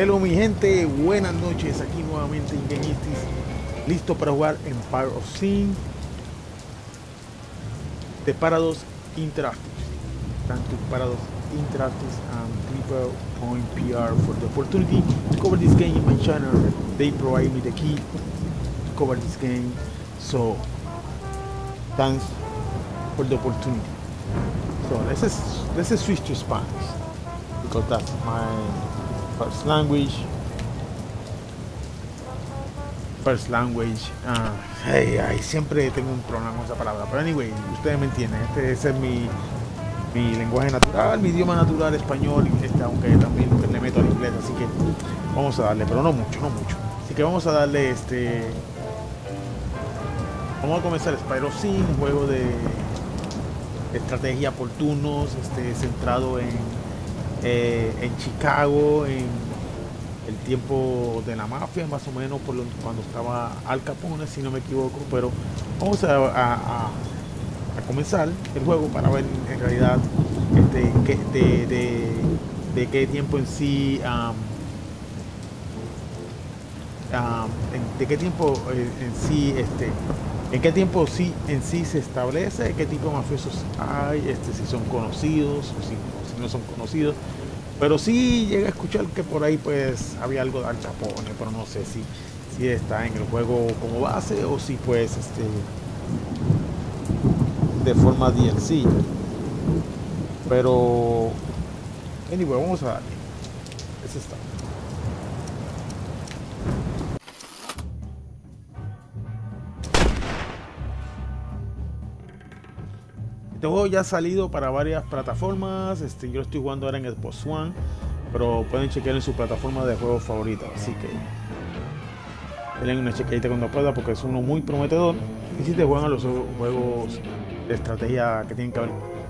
Hello mi gente, buenas noches, aquí nuevamente en Gameistis, listo para jugar Empire of Sin de Paradox Interactive. Thank you Paradox Interactive and Clipper.pr for the opportunity to cover this game in my channel. They provide me the key to cover this game, so thanks for the opportunity. So let's switch to Spanish because that's my first language. Siempre tengo un problema con esa palabra, pero anyway, ustedes me entienden. Ese es mi lenguaje natural, mi idioma natural, español, aunque también le meto al inglés, así que vamos a darle, pero no mucho. Así que vamos a darle vamos a comenzar Empire of Sin, un juego de estrategia por turnos, centrado en Chicago, en el tiempo de la mafia, más o menos cuando estaba Al Capone, si no me equivoco. Pero vamos a comenzar el juego para ver en realidad de qué tiempo en sí, de qué tiempo en sí, en qué tiempo sí en sí se establece, qué tipo de mafiosos hay, si son conocidos o si no son conocidos. Pero sí llegué a escuchar que por ahí pues había algo de Al Capone, pero no sé si está en el juego como base o si pues de forma DLC. Pero anyway, vamos a darle. Ese está. Este juego ya ha salido para varias plataformas. Yo lo estoy jugando ahora en Xbox One, pero pueden chequear en su plataforma de juegos favorita. Así que denle una chequeadita cuando pueda, porque es uno muy prometedor. Y si te juegan los juegos de estrategia que tienen que ver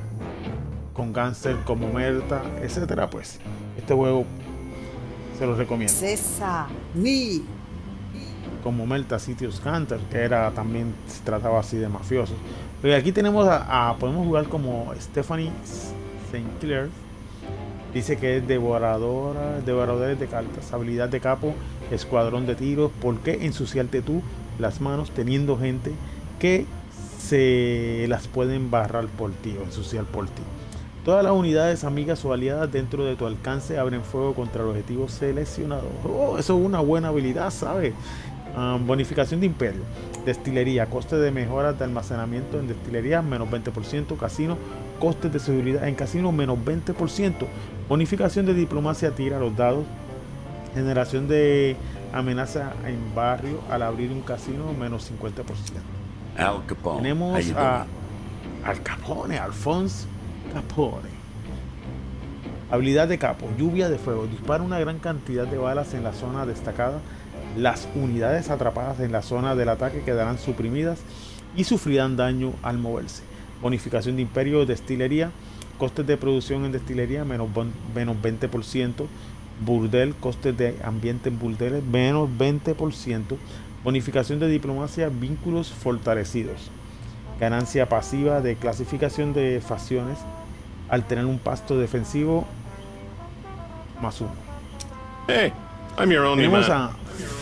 con Gangster, como Merta, etcétera, pues este juego se los recomiendo. César, oui. Como Merta City of Gangster, que también se trataba así de mafiosos. Pero aquí tenemos podemos jugar como Stephanie St. Clair. Dice que es devoradores de cartas, habilidad de capo, escuadrón de tiros. ¿Por qué ensuciarte tú las manos teniendo gente que se las pueden barrar por ti o ensuciar por ti? Todas las unidades amigas o aliadas dentro de tu alcance abren fuego contra el objetivo seleccionado. Oh, eso es una buena habilidad, ¿sabes? Bonificación de imperio, destilería, coste de mejoras de almacenamiento en destilería menos 20%, casino, costes de seguridad en casino menos 20%, bonificación de diplomacia, tira los dados, generación de amenaza en barrio al abrir un casino menos 50%. Al Capone. Tenemos Al Capone, Alphonse Capone. Habilidad de capo, lluvia de fuego, dispara una gran cantidad de balas en la zona destacada. Las unidades atrapadas en la zona del ataque quedarán suprimidas y sufrirán daño al moverse. Bonificación de imperio, destilería, costes de producción en destilería menos 20%, burdel, costes de ambiente en burdeles menos 20%, bonificación de diplomacia, vínculos fortalecidos, ganancia pasiva de clasificación de facciones al tener un pasto defensivo más 1. Hey, I'm your only Tenemos man.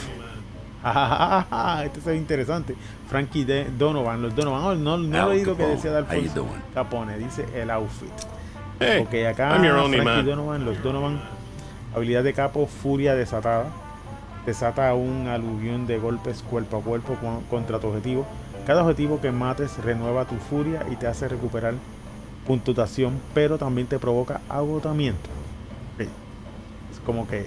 este es interesante. Frankie Donovan, los Donovan. No he oído que decía de Alfonso Capone, dice el outfit. Hey, Ok, acá I'm your only Frankie man. Donovan, los Donovan. Habilidad de capo, furia desatada. Desata un aluvión de golpes cuerpo a cuerpo contra tu objetivo. Cada objetivo que mates renueva tu furia y te hace recuperar puntuación, pero también te provoca agotamiento. Okay. Es como que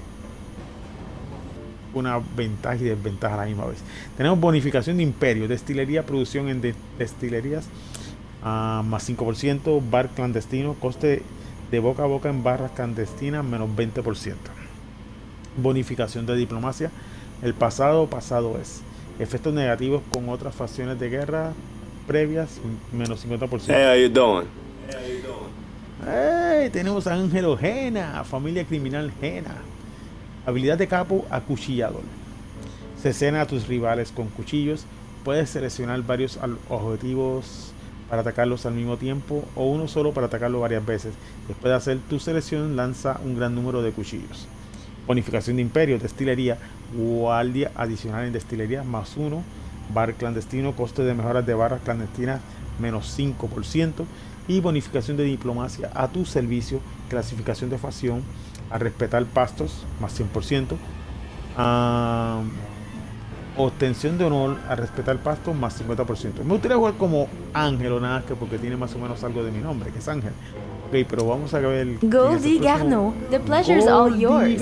una ventaja y desventaja a la misma vez. Tenemos bonificación de imperio, destilería, producción en destilerías más 5%, bar clandestino, coste de boca a boca en barras clandestinas menos 20%. Bonificación de diplomacia, el pasado es. Efectos negativos con otras facciones de guerra previas menos 50%. Hey, how you doing? Hey, tenemos a Ángelo Gena, familia criminal Gena. Habilidad de capo, acuchillador. Cercena a tus rivales con cuchillos. Puedes seleccionar varios objetivos para atacarlos al mismo tiempo o uno solo para atacarlo varias veces. Después de hacer tu selección, lanza un gran número de cuchillos. Bonificación de imperio, destilería, guardia adicional en destilería, +1, bar clandestino, coste de mejoras de barras clandestinas, -5%, y bonificación de diplomacia a tu servicio, clasificación de facción, a respetar pastos, +100%, obtención de honor, a respetar pastos, +50%. Me gustaría jugar como Ángel o nada más que porque tiene más o menos algo de mi nombre, que es Ángel. Ok, pero vamos a ver. Goldie Garneau, the pleasure's all yours.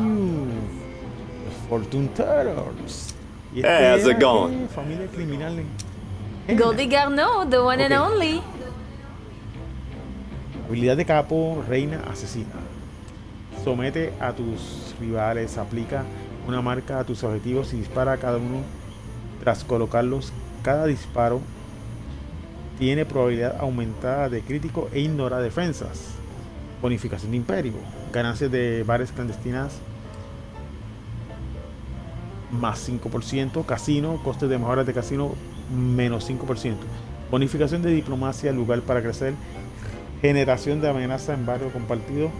Fortune Terrors. Y Hey, how's it going? Familia criminal. Goldie Garneau, the one and Ok. only. Habilidad de capo, reina asesina. Somete a tus rivales, aplica una marca a tus objetivos y dispara a cada uno tras colocarlos. Cada disparo tiene probabilidad aumentada de crítico e ignora defensas. Bonificación de imperio. Ganancias de bares clandestinas +5%. Casino, costes de mejoras de casino -5%. Bonificación de diplomacia, lugar para crecer. Generación de amenaza en barrio compartido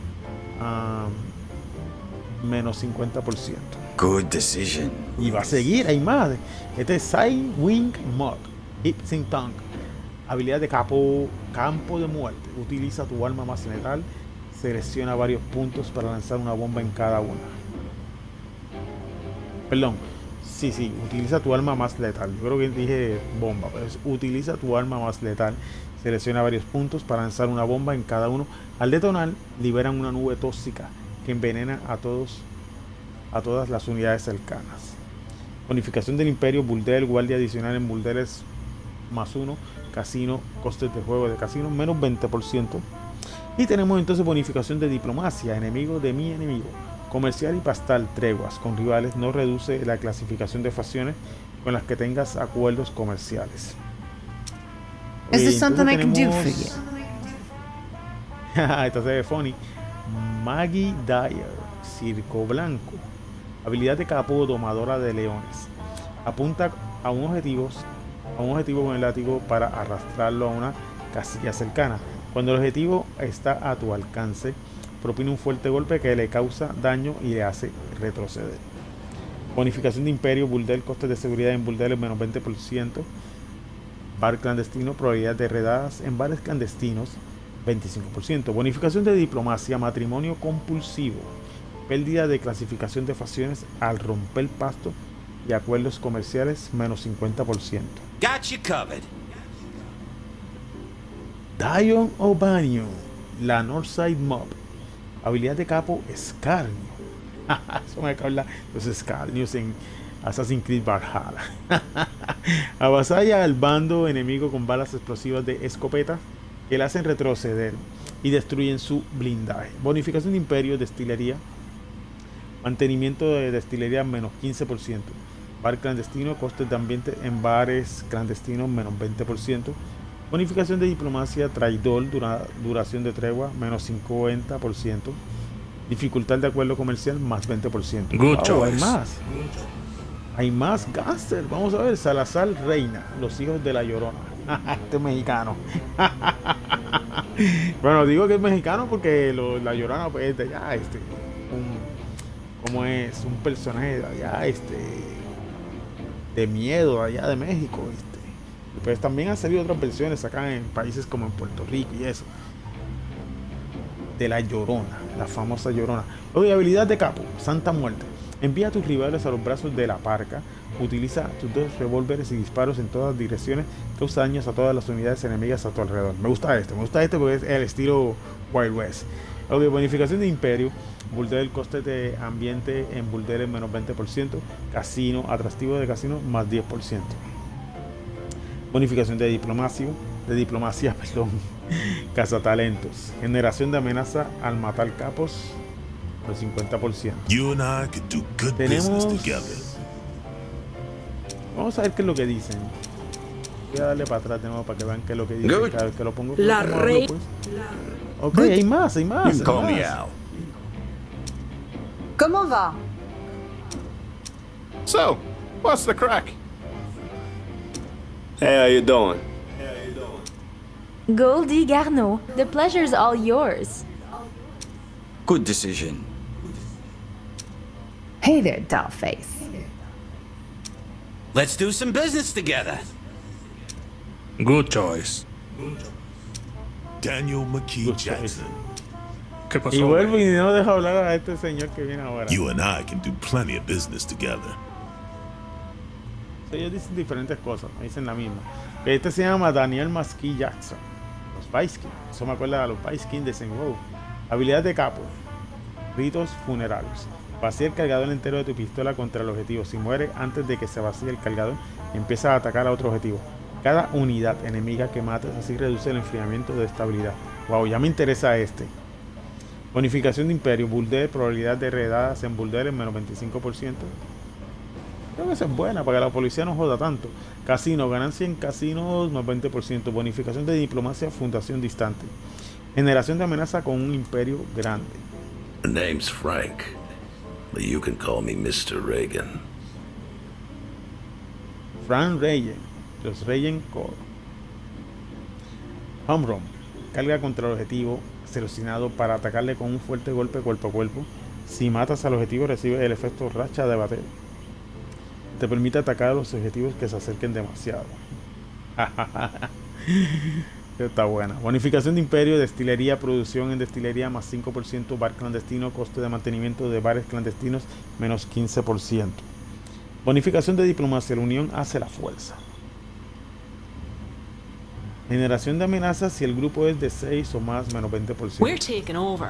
-50%. Good decision. Y va a seguir, hay más. Este es Side Wing Mug, Hipsing Tank. Habilidad de capo, campo de muerte. Utiliza tu arma más letal. Selecciona varios puntos para lanzar una bomba en cada una. Perdón. Sí, utiliza tu arma más letal. Yo creo que dije bomba, pero utiliza tu arma más letal. Selecciona varios puntos para lanzar una bomba en cada uno. Al detonar, liberan una nube tóxica que envenena a todas las unidades cercanas. Bonificación del imperio, burdel, guardia adicional en burdeles +1, casino, costes de juego de casino -20%. Y tenemos entonces bonificación de diplomacia, enemigo de mi enemigo. Comercial y pastal, treguas con rivales, no reduce la clasificación de facciones con las que tengas acuerdos comerciales. Is this Entonces something I can do tenemos- for you? Esta se ve funny. Maggie Dyer, Circo Blanco. Habilidad de capo, domadora de leones. Apunta a un objetivo con el látigo para arrastrarlo a una casilla cercana. Cuando el objetivo está a tu alcance, propina un fuerte golpe que le causa daño y le hace retroceder. Bonificación de imperio, burdel, costes de seguridad en burdeles -20%. Bar clandestino, probabilidad de redadas en bares clandestinos 25%. Bonificación de diplomacia, matrimonio compulsivo, pérdida de clasificación de facciones al romper pasto y acuerdos comerciales -50%. Got you covered. Dion O'Banion, la Northside Mob. Habilidad de capo, escarnio. Eso me habla los escarnios en Assassin's Creed Valhalla. Avasalla al bando enemigo con balas explosivas de escopeta que le hacen retroceder y destruyen su blindaje. Bonificación de imperio, destilería, mantenimiento de destilería -15%. Bar clandestino, costes de ambiente en bares clandestinos -20%. Bonificación de diplomacia, traidor, duración de tregua -50%. Dificultad de acuerdo comercial +20%. Good Hay choice. más. Hay más gánster. Vamos a ver. Salazar Reina, los hijos de la Llorona. Este es mexicano. Bueno, digo que es mexicano porque la Llorona pues, es de allá, como es un personaje de allá, de miedo allá de México, Y pues también han salido otras versiones acá en países como en Puerto Rico y eso. De la Llorona, la famosa Llorona. Oye, habilidad de capo, Santa Muerte. Envía a tus rivales a los brazos de la parca. Utiliza tus 2 revólveres y disparos en todas direcciones. Causa daños a todas las unidades enemigas a tu alrededor. Me gusta este porque es el estilo Wild West. Ok, bonificación de imperio. Burdel, coste de ambiente en burdeles -20%. Casino, atractivo de casino +10%. Bonificación de diplomacia, perdón. Cazatalentos. Generación de amenaza al matar capos por 50%. You and I could do good business together. Vamos a ver qué es lo que dicen. Voy a darle para atrás de nuevo para que vean qué es lo que dicen. Good. Cada vez que lo pongo. La ¿cómo hablo, rey- pues? Ok, hay más. You hay can call me más. Al. Comment va? So, what's the crack? Hey, how you doing? Goldie Garneau, the pleasure's all yours. Good decision. Hey there, dollface. Let's do some business together. Good choice. Daniel McKee Good choice. Jackson. ¿Qué Y pasó? vuelvo y no dejo hablar a este señor que viene ahora. You and I can do plenty of business together. Ellos dicen diferentes cosas, no dicen la misma. Este se llama Daniel McKee Jackson. Los Vice Kings. Eso me acuerda a los Vice Kings de Saint Row. Habilidad de capo. Ritos funerarios. Vacía el cargador entero de tu pistola contra el objetivo. Si muere antes de que se vacíe el cargador, empieza a atacar a otro objetivo. Cada unidad enemiga que mates así reduce el enfriamiento de estabilidad. Wow, ya me interesa este. Bonificación de imperio. Burdel, probabilidad de redadas en burdeles menos 25%. Creo que esa es buena para que la policía no joda tanto. Casino, ganancia en casinos más 20%. Bonificación de diplomacia, fundación distante. Generación de amenaza con un imperio grande. My name's Frank, but you can call me Mr. Reagan. Frank Reagan, los Reagan Core. Home run, carga contra el objetivo seleccionado para atacarle con un fuerte golpe cuerpo a cuerpo. Si matas al objetivo, recibe el efecto racha de bater. Te permite atacar a los objetivos que se acerquen demasiado. Está buena. Bonificación de imperio, destilería, producción en destilería más 5%, bar clandestino, coste de mantenimiento de bares clandestinos menos 15%. Bonificación de diplomacia, la unión hace la fuerza. Generación de amenazas si el grupo es de 6 o más menos 20%. We're taking over.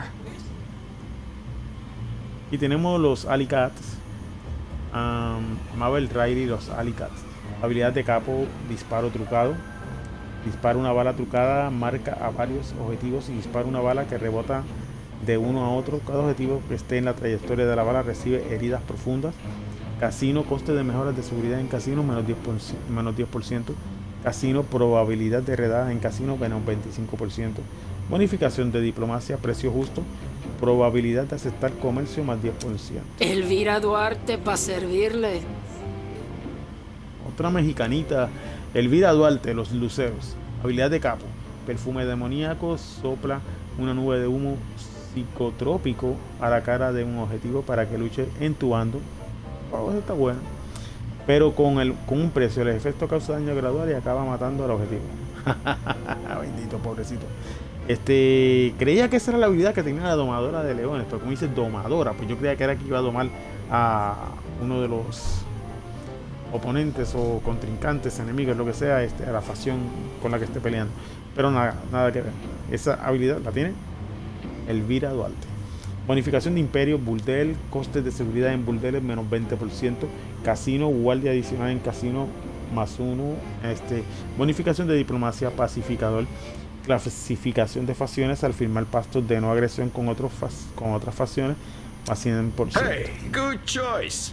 Y tenemos los Alicats, Mabel Riley, los Alicats. Habilidad de capo, disparo trucado. Dispara una bala trucada, marca a varios objetivos y dispara una bala que rebota de uno a otro. Cada objetivo que esté en la trayectoria de la bala recibe heridas profundas. Casino, coste de mejoras de seguridad en casino menos 10%. Casino, probabilidad de redada en casino menos 25%. Bonificación de diplomacia, precio justo. Probabilidad de aceptar comercio más 10%. Elvira Duarte para servirle. Otra mexicanita, Elvira Duarte, los Luceros. Habilidad de capo. Perfume demoníaco, sopla una nube de humo psicotrópico a la cara de un objetivo para que luche en tu bando. Oh, eso está bueno. Pero con un precio, el efecto causa daño gradual y acaba matando al objetivo. Bendito, pobrecito. Creía que esa era la habilidad que tenía la domadora de leones, pero como dice domadora, pues yo creía que era que iba a domar a uno de los oponentes o contrincantes, enemigos, lo que sea, a la facción con la que esté peleando. Pero nada que ver. Esa habilidad la tiene Elvira Duarte. Bonificación de imperio, burdel, costes de seguridad en burdeles menos 20%, casino, guardia adicional en casino más 1, bonificación de diplomacia, pacificador, clasificación de facciones al firmar pactos de no agresión con otras facciones más 100%. Hey, good choice.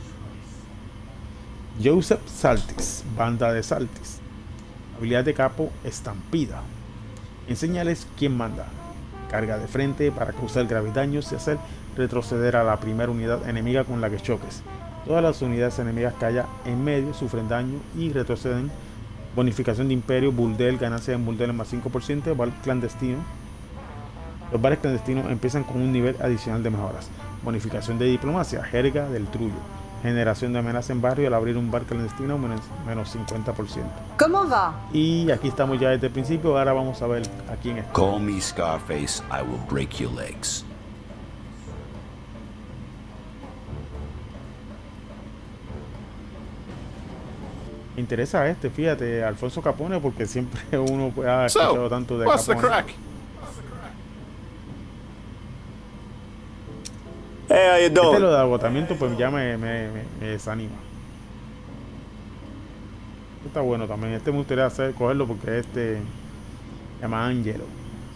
Joseph Saltis, banda de Saltis. Habilidad de capo, estampida. Enséñales quién manda. Carga de frente para causar graves daños y hacer retroceder a la primera unidad enemiga con la que choques. Todas las unidades enemigas que haya en medio sufren daño y retroceden. Bonificación de imperio, burdel, ganancia en burdeles más 5%, bar clandestino. Los bares clandestinos empiezan con un nivel adicional de mejoras. Bonificación de diplomacia, jerga del trullo. Generación de amenaza en barrio al abrir un bar clandestino menos 50%. ¿Cómo va? Y aquí estamos ya desde el principio. Ahora vamos a ver a quién es. Call me Scarface, I will break your legs. Me interesa fíjate, Alfonso Capone, porque siempre uno ha escuchado tanto de What's the Capone. crack? Hey, how you doing? Lo de agotamiento pues ya me desanima. Está bueno también. Me gustaría cogerlo porque se llama Angelo.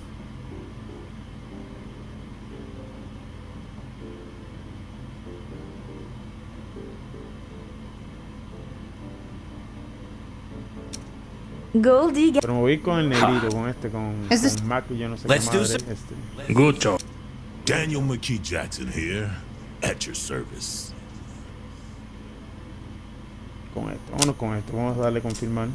Goldie Pero me voy con el negrito, con Mac y yo no sé qué Let's do madre. Good choice. Daniel McKee Jackson here, at your service. Vámonos con esto. Vamos a darle confirmar.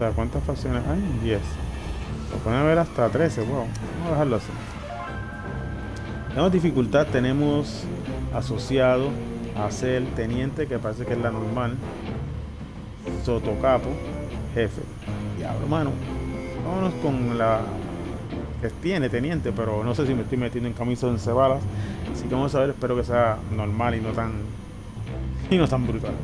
sea, ¿cuántas facciones hay? 10. Lo pueden haber hasta 13, wow. Vamos a dejarlo así. Tenemos dificultad, tenemos asociado, Acel, teniente, que parece que es la normal. Sotocapo, jefe. Diablo, mano. Vámonos con la que tiene teniente, pero no sé si me estoy metiendo en camisa de 11 balas. Así que vamos a ver, espero que sea normal y no tan brutal.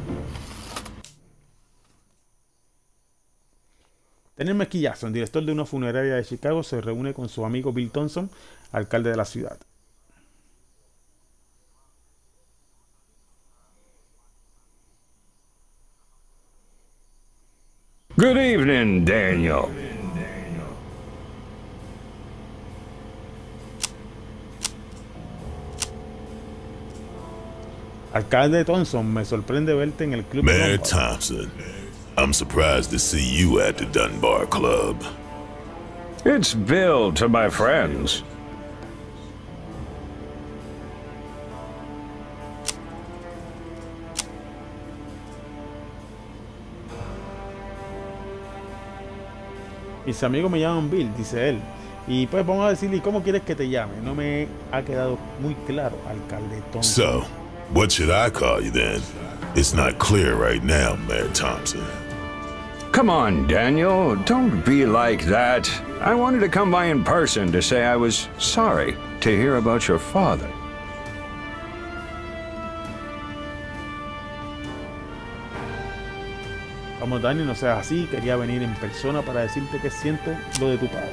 Tenemos aquí Jackson, director de una funeraria de Chicago, se reúne con su amigo Bill Thompson, alcalde de la ciudad. Good evening, Daniel. Alcalde Thompson, me sorprende verte en el club. Mayor Thompson, I'm surprised to see you at the Dunbar Club. It's Bill to my friends. Mis amigos me llaman Bill, dice él. Y pues vamos a decirle, ¿cómo quieres que te llame? No me ha quedado muy claro, alcalde Thompson. So, what should I call you then? It's not clear right now, Mayor Thompson. Come on, Daniel. Don't be like that. I wanted to come by in person to say I was sorry to hear about your father. Vamos, Daniel, no seas así. Quería venir en persona para decirte que siento lo de tu padre.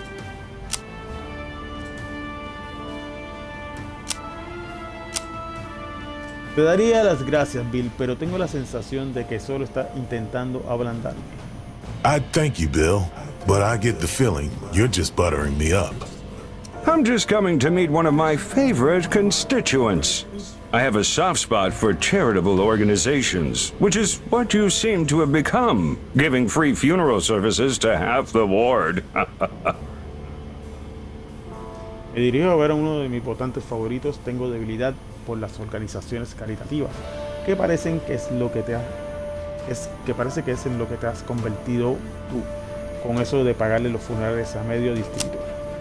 Te daría las gracias, Bill, pero tengo la sensación de que solo está intentando ablandarme. I thank you, Bill, but I get the feeling you're just buttering me up. I'm just coming to meet one of my favorite constituents. I have a soft spot for charitable organizations, which is what you seem to have become, giving free funeral services to half the ward. Me dirijo a ver a uno de mis votantes favoritos. Tengo debilidad por las organizaciones caritativas, que parecen que es lo que te parece que es en lo que te has convertido tú, con eso de pagarle los funerales a medio distrito.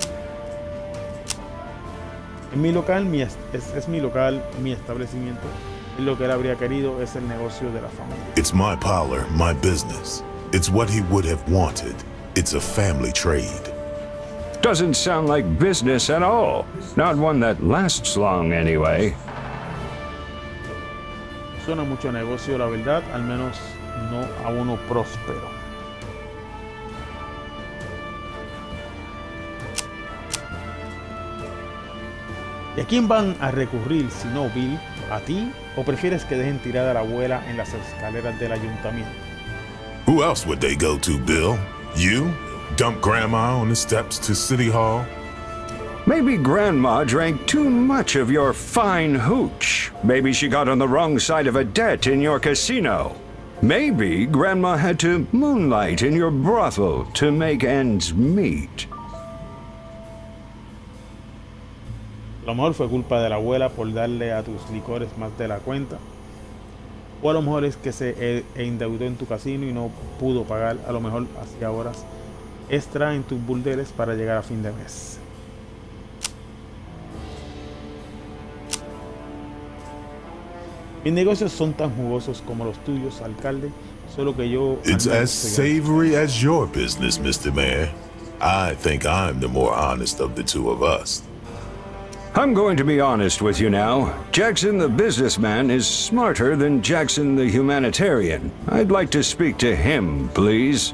En mi local, es mi local, mi establecimiento. Y lo que él habría querido es el negocio de la familia. It's my parlor, my business. It's what he would have wanted. It's a family trade. Doesn't sound like business at all. Not one that lasts long anyway. Suena mucho negocio, la verdad, al menos no a uno próspero. ¿Y a quién van a recurrir si no, Bill? ¿A ti? ¿O prefieres que dejen tirada a la abuela en las escaleras del ayuntamiento? Who else would they go to, Bill? You? Dump Grandma on the steps to City Hall? Maybe Grandma drank too much of your fine hooch. Maybe she got on the wrong side of a debt in your casino. Maybe Grandma had to moonlight in your brothel to make ends meet. A lo mejor fue culpa de la abuela por darle a tus licores más de la cuenta. O a lo mejor es que se endeudó en tu casino y no pudo pagar. A lo mejor hacía horas extra en tus burdeles para llegar a fin de mes. Mis negocios son tan jugosos como los tuyos, alcalde, solo que yo... It's as savory as your business, Mr. Mayor. I think I'm the more honest of the two of us. I'm going to be honest with you now. Jackson the businessman is smarter than Jackson the humanitarian. I'd like to speak to him, please.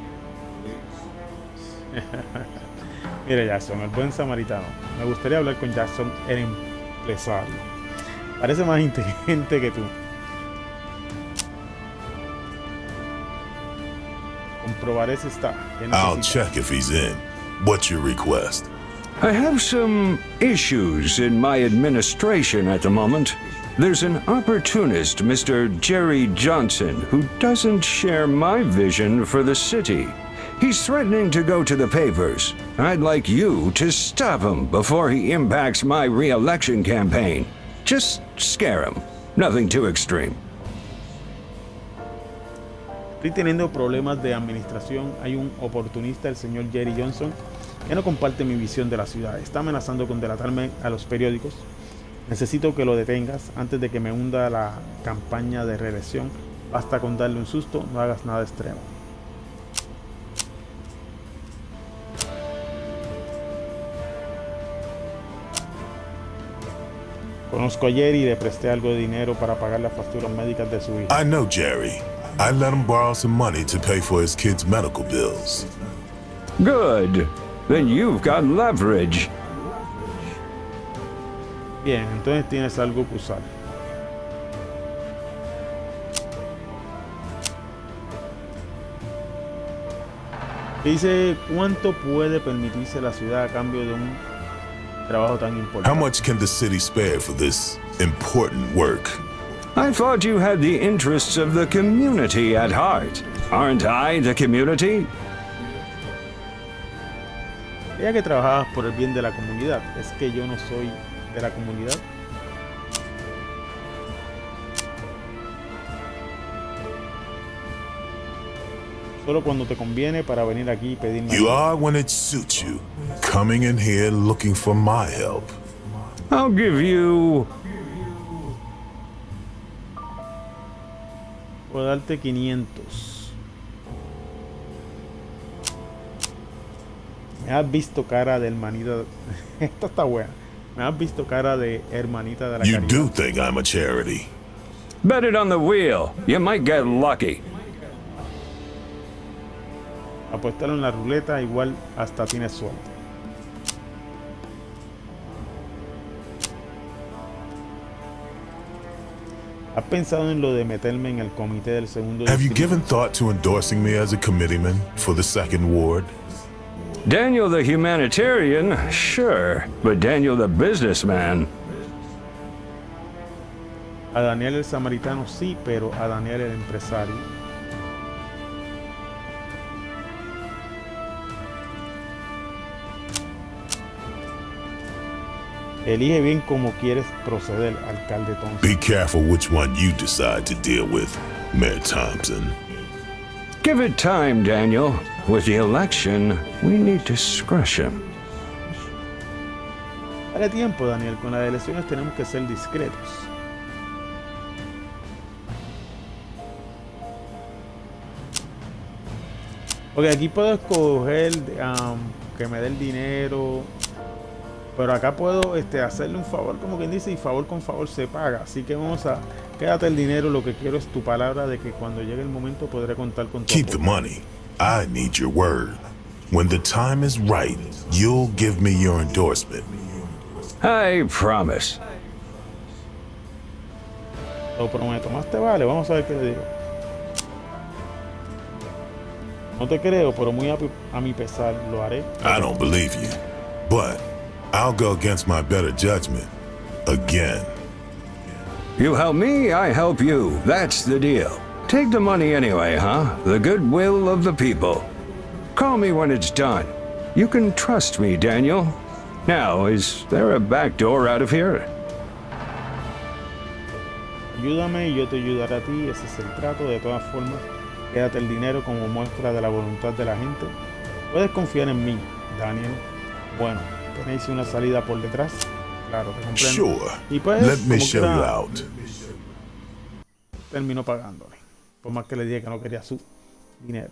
Mira, Jackson, el buen samaritano. Me gustaría hablar con Jackson, el empresario. Parece más inteligente que tú. Comprobaré si está. I'll check if he's in. What's your request? I have some issues in my administration at the moment. There's an opportunist, Mr. Jerry Johnson, who doesn't share my vision for the city. He's threatening to go to the papers. I'd like you to stop him before he impacts my re-election campaign. Just scare him. Nothing too extreme. Estoy teniendo problemas de administración. Hay un oportunista, el señor Jerry Johnson, que no comparte mi visión de la ciudad. Está amenazando con delatarme a los periódicos. Necesito que lo detengas antes de que me hunda la campaña de reelección. Basta con darle un susto, no hagas nada extremo. Conozco a Jerry y le presté algo de dinero para pagar las facturas médicas de su hija. I know Jerry. I let him borrow some money to pay for his kids' medical bills. Good. Then you've got leverage. Bien, entonces tienes algo que usar. Dice, ¿cuánto puede permitirse la ciudad a cambio de un trabajo tan importante? How much can the city spare for this important work? I thought you had the interests of the community at heart. Aren't I the community? Ya que trabajabas por el bien de la comunidad, es que yo no soy de la comunidad. Solo cuando te conviene para venir aquí y pedirme. You are when it suits you, coming in here looking for my help. I'll give you... Puedo darte 500. Me has visto cara de hermanita. Esta está buena. Me has visto cara de hermanita de la You caridad. do think I'm a charity. Bet it on the wheel. You might get lucky. Apuéstalo en la ruleta, igual hasta tienes suerte. ¿Has pensado en lo de meterme en el comité del segundo Have you distrito? given thought to endorsing me as a committeeman for the second ward? Daniel the humanitarian, sure, but Daniel the businessman. A Daniel el samaritano sí, pero a Daniel el empresario. Elige bien cómo quieres proceder, alcalde Thompson. Be careful which one you decide to deal with, Mayor Thompson. Give it time, Daniel. With the election, we need discretion. Dale tiempo, Daniel. Con las elecciones tenemos que ser discretos. Ok, aquí puedo escoger que me dé el dinero. Pero acá puedo hacerle un favor, como quien dice, y favor con favor se paga. Así que vamos a... Quédate el dinero, lo que quiero es tu palabra de que cuando llegue el momento podré contar con tu Keep the apoyo. money. I need your word. When the time is right, you'll give me your endorsement. I promise. Lo prometo. Más te vale. Vamos a ver qué le digo. No te creo, pero muy a mi pesar lo haré. I don't believe you, but I'll go against my better judgment again. You help me, I help you. That's the deal. Take the money anyway, huh? The goodwill of the people. Call me when it's done. You can trust me, Daniel. Now, is there a back door out of here? Ayúdame y yo te ayudaré a ti. Ese es el trato. De todas formas, quédate el dinero como muestra de la voluntad de la gente. Puedes confiar en mí, Daniel. Bueno, ¿tenéis una salida por detrás? Claro, te comprendo. Sure. Y pues, Let me como show you quiera, out. terminó pagándole. Por más que le dije que no quería su dinero.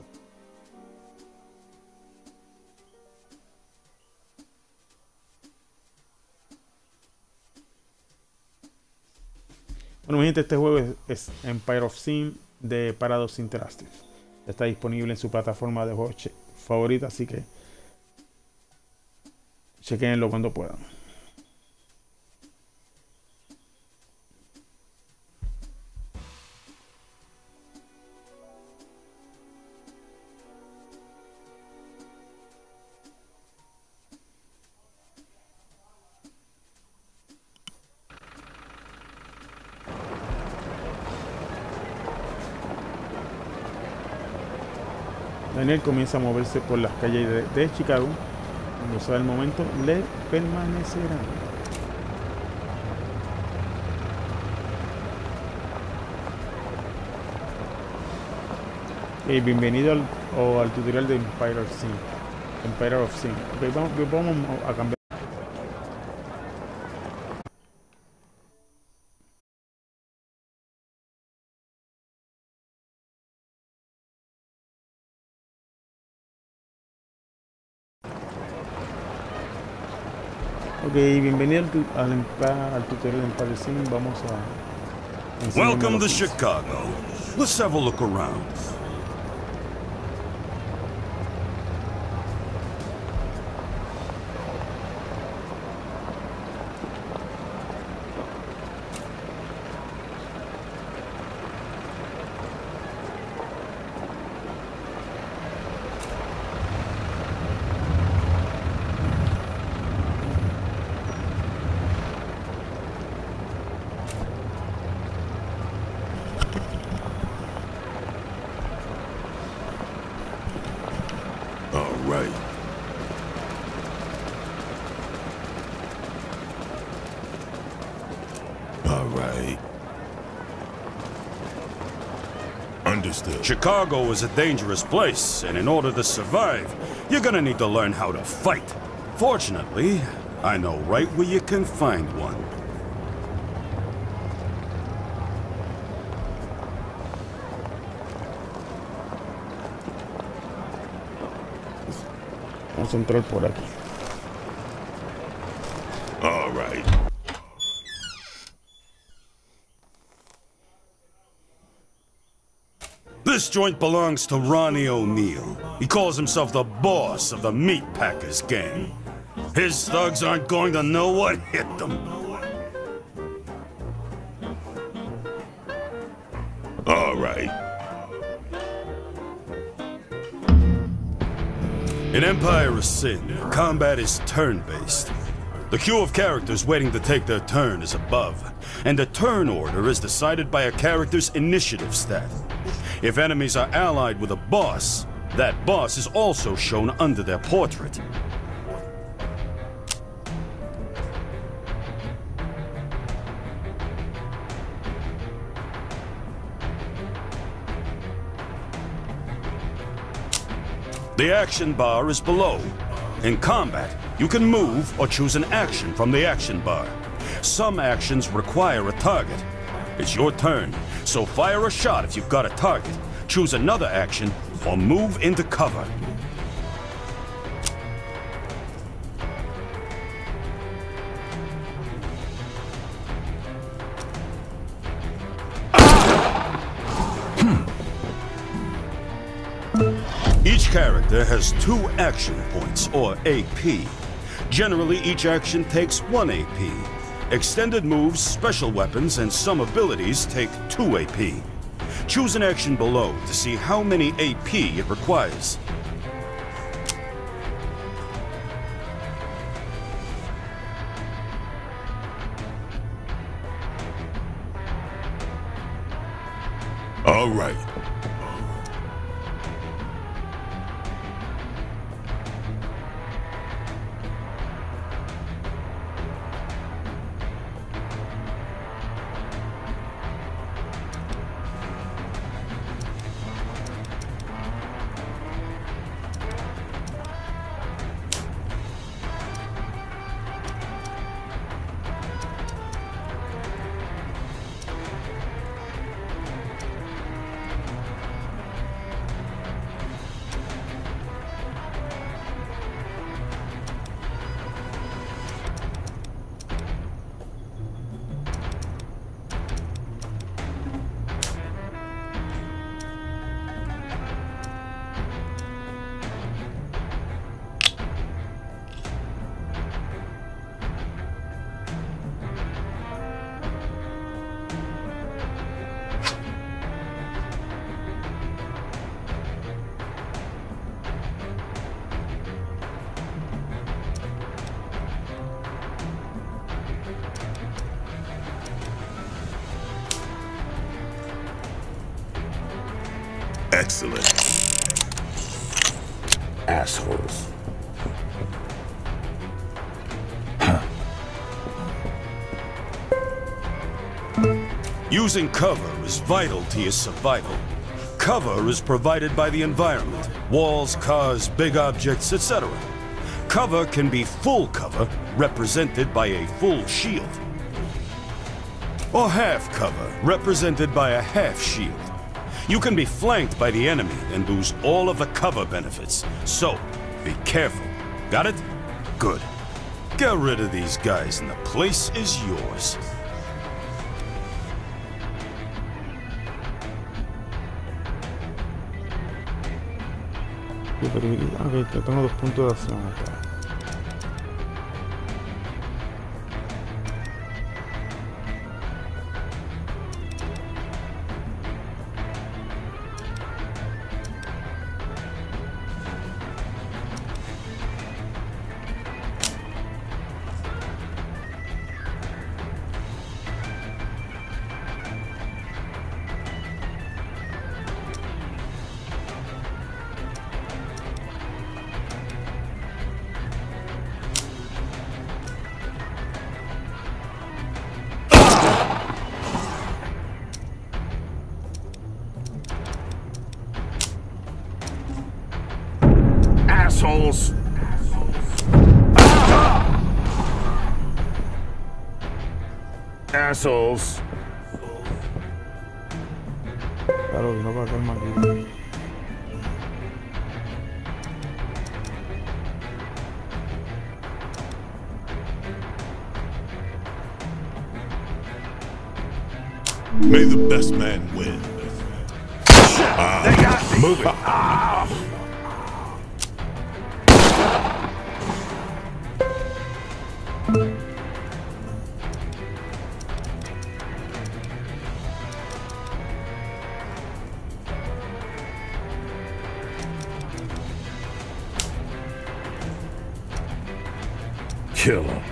Bueno, mi gente, este juego es Empire of Sin de Paradox Interactive. Está disponible en su plataforma de juegos favorita, así que chequenlo cuando puedan. Daniel comienza a moverse por las calles de Chicago. Cuando sea el momento, le permanecerá. bienvenido al tutorial de Empire of Sin. Empire of Sin. Ok, vamos a cambiar. Ok, bienvenido al tutorial de Empire of Sin. Vamos a enseñarme Welcome lo to que es. Chicago. Let's have a look around. All right. All right. Understood. Chicago is a dangerous place, and in order to survive, you're gonna need to learn how to fight. Fortunately, I know right where you can find one. Vamos a entrar por aquí. All right. This joint belongs to Ronnie O'Neill. He calls himself the boss of the Meat Packers gang. His thugs aren't going to know what hit them. All right. In Empire of Sin, combat is turn-based. The queue of characters waiting to take their turn is above, and the turn order is decided by a character's initiative stat. If enemies are allied with a boss, that boss is also shown under their portrait. The action bar is below. In combat, you can move or choose an action from the action bar. Some actions require a target. It's your turn, so fire a shot if you've got a target, choose another action, or move into cover. Each character has 2 action points, or AP. Generally, each action takes 1 AP. Extended moves, special weapons, and some abilities take 2 AP. Choose an action below to see how many AP it requires. All right. Excellent. Assholes. Using cover is vital to your survival. Cover is provided by the environment. Walls, cars, big objects, etc. Cover can be full cover, represented by a full shield. Or half cover, represented by a half shield. You can be flanked by the enemy and lose all of the cover benefits. So, be careful. Got it? Good. Get rid of these guys and the place is yours. Ok, tengo 2 puntos de acción acá. Assholes! Assholes! Claro, vino para acá el maquillo. May the best man win. They got me. Move it. Kill him.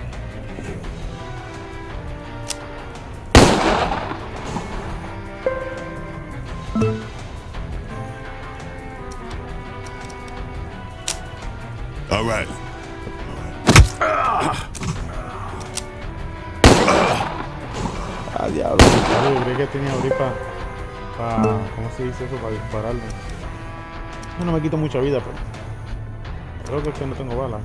All right. Ah, diablo. Yo creí que tenía abrir para... ¿Cómo se dice eso? Para dispararle. Yo no me quito mucha vida, pero... Creo que es que no tengo balas.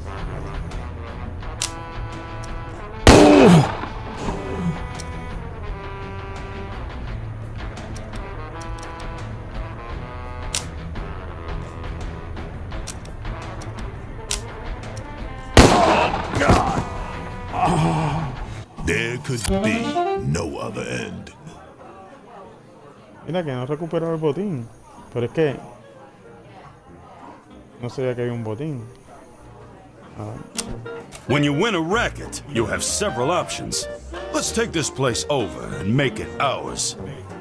There could be no other end. Mira que no recuperó el botín. Pero es que... No sabía que había un botín. When you win a racket, you have several options. Let's take this place over and make it ours.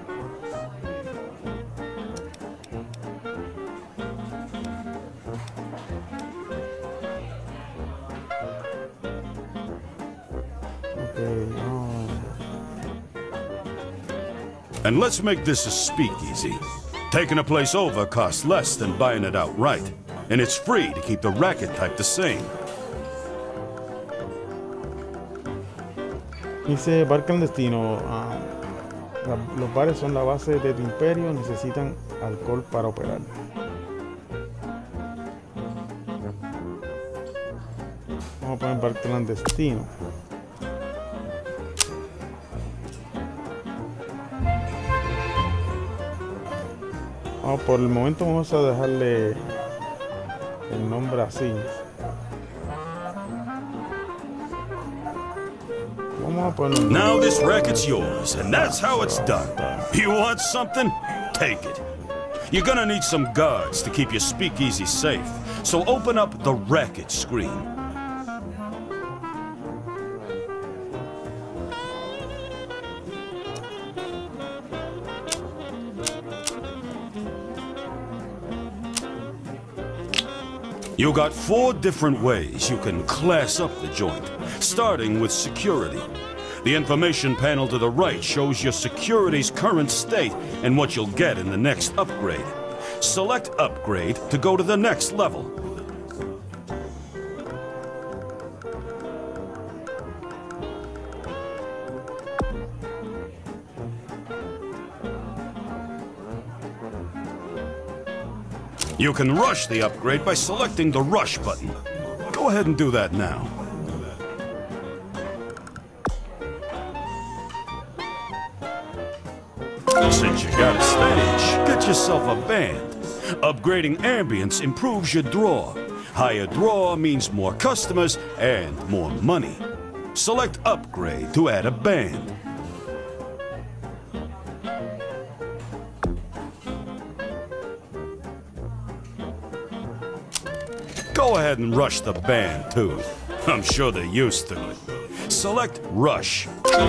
And let's make this a speakeasy. Taking a place over costs less than buying it outright. And it's free to keep the racket type the same. Dice bar clandestino. Los bares son la base de tu imperio. Necesitan alcohol para operar. Vamos a poner bar clandestino. Por el momento vamos a dejarle el nombre así. Vamos a poner... Now this racket's yours, and that's how it's done. You want something? Take it. You're gonna need some guards to keep your speakeasy safe, so open up the racket screen. You got 4 different ways you can class up the joint, starting with security. The information panel to the right shows your security's current state and what you'll get in the next upgrade. Select Upgrade to go to the next level. You can rush the upgrade by selecting the Rush button. Go ahead and do that now. Since you got a stage, get yourself a band. Upgrading ambience improves your draw. Higher draw means more customers and more money. Select Upgrade to add a band. Go ahead and rush the band, too. I'm sure they're used to it. Select Rush.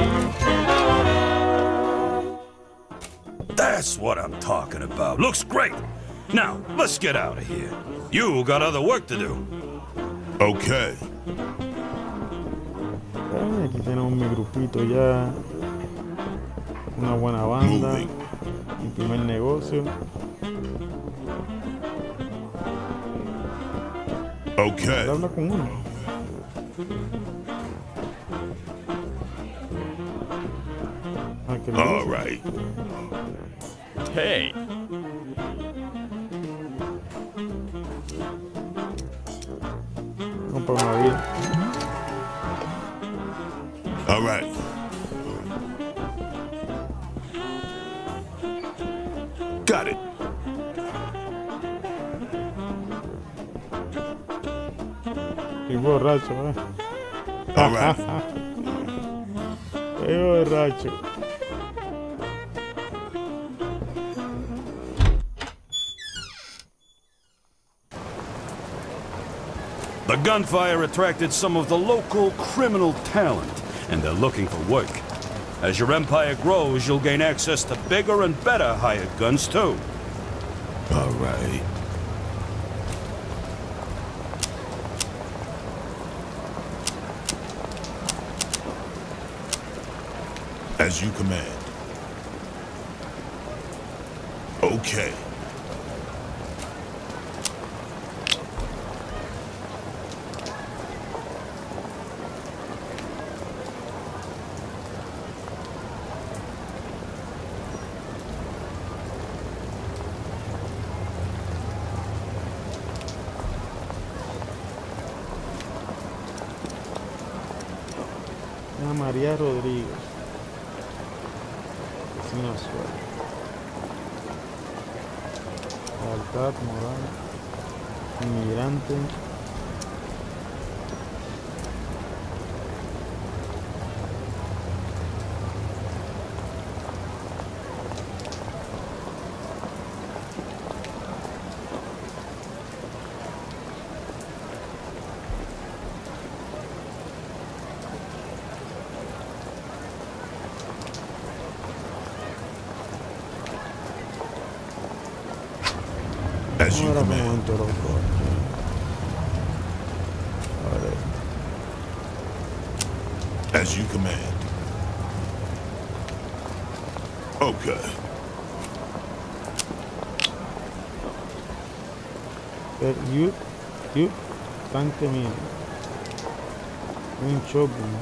That's what I'm talking about. Looks great. Now, let's get out of here. You got other work to do. Okay. Aquí tenemos mi grupito ya. Una buena banda. Moving. Mi primer negocio. Okay. Habla con uno. Ah, ¿qué le All dice? right. Hey. Compra una vida. All right. Got it. Estoy borracho, ¿eh? All right. Estoy borracho. The gunfire attracted some of the local criminal talent, and they're looking for work. As your empire grows, you'll gain access to bigger and better hired guns, too. All right. As you command. Okay. María Rodríguez. Vecino Suárez. Lealtad, moral. Inmigrante. As you Ahora me command. monto loco. A ver. As you command. Okay. You, tanque mío. Un shopping.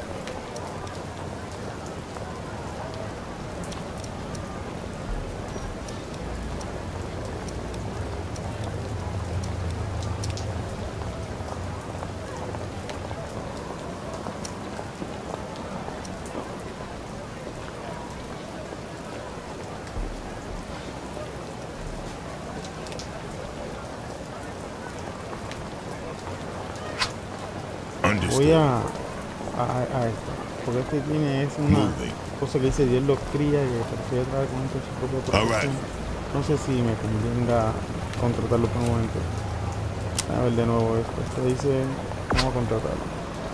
Voy a esto, porque este tiene es una cosa que dice Dios los cría y prefiere traer con su propia protección. No sé si me convenga contratarlo por un momento. A ver de nuevo esto. Esto dice vamos a contratarlo.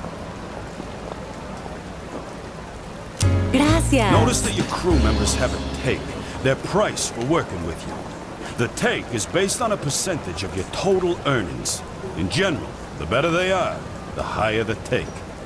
Gracias. Notice that your crew members have a take, their price for working with you. The take is based on a percentage of your total earnings. In general, the better they are, the higher the take.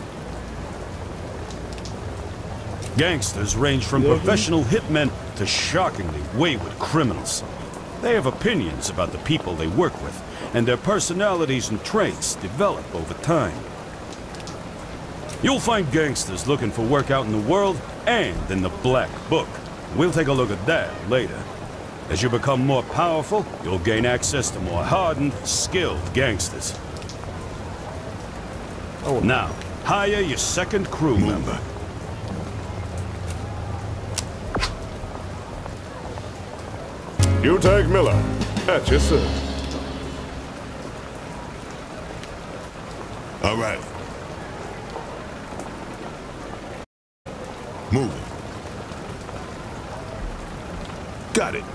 Gangsters range from professional hitmen to shockingly wayward criminals. They have opinions about the people they work with, and their personalities and traits develop over time. You'll find gangsters looking for work out in the world and in the Black Book. We'll take a look at that later. As you become more powerful, you'll gain access to more hardened, skilled gangsters. Oh. Now, hire your second crew member. You take Miller. At your service. All right. Moving. Got it.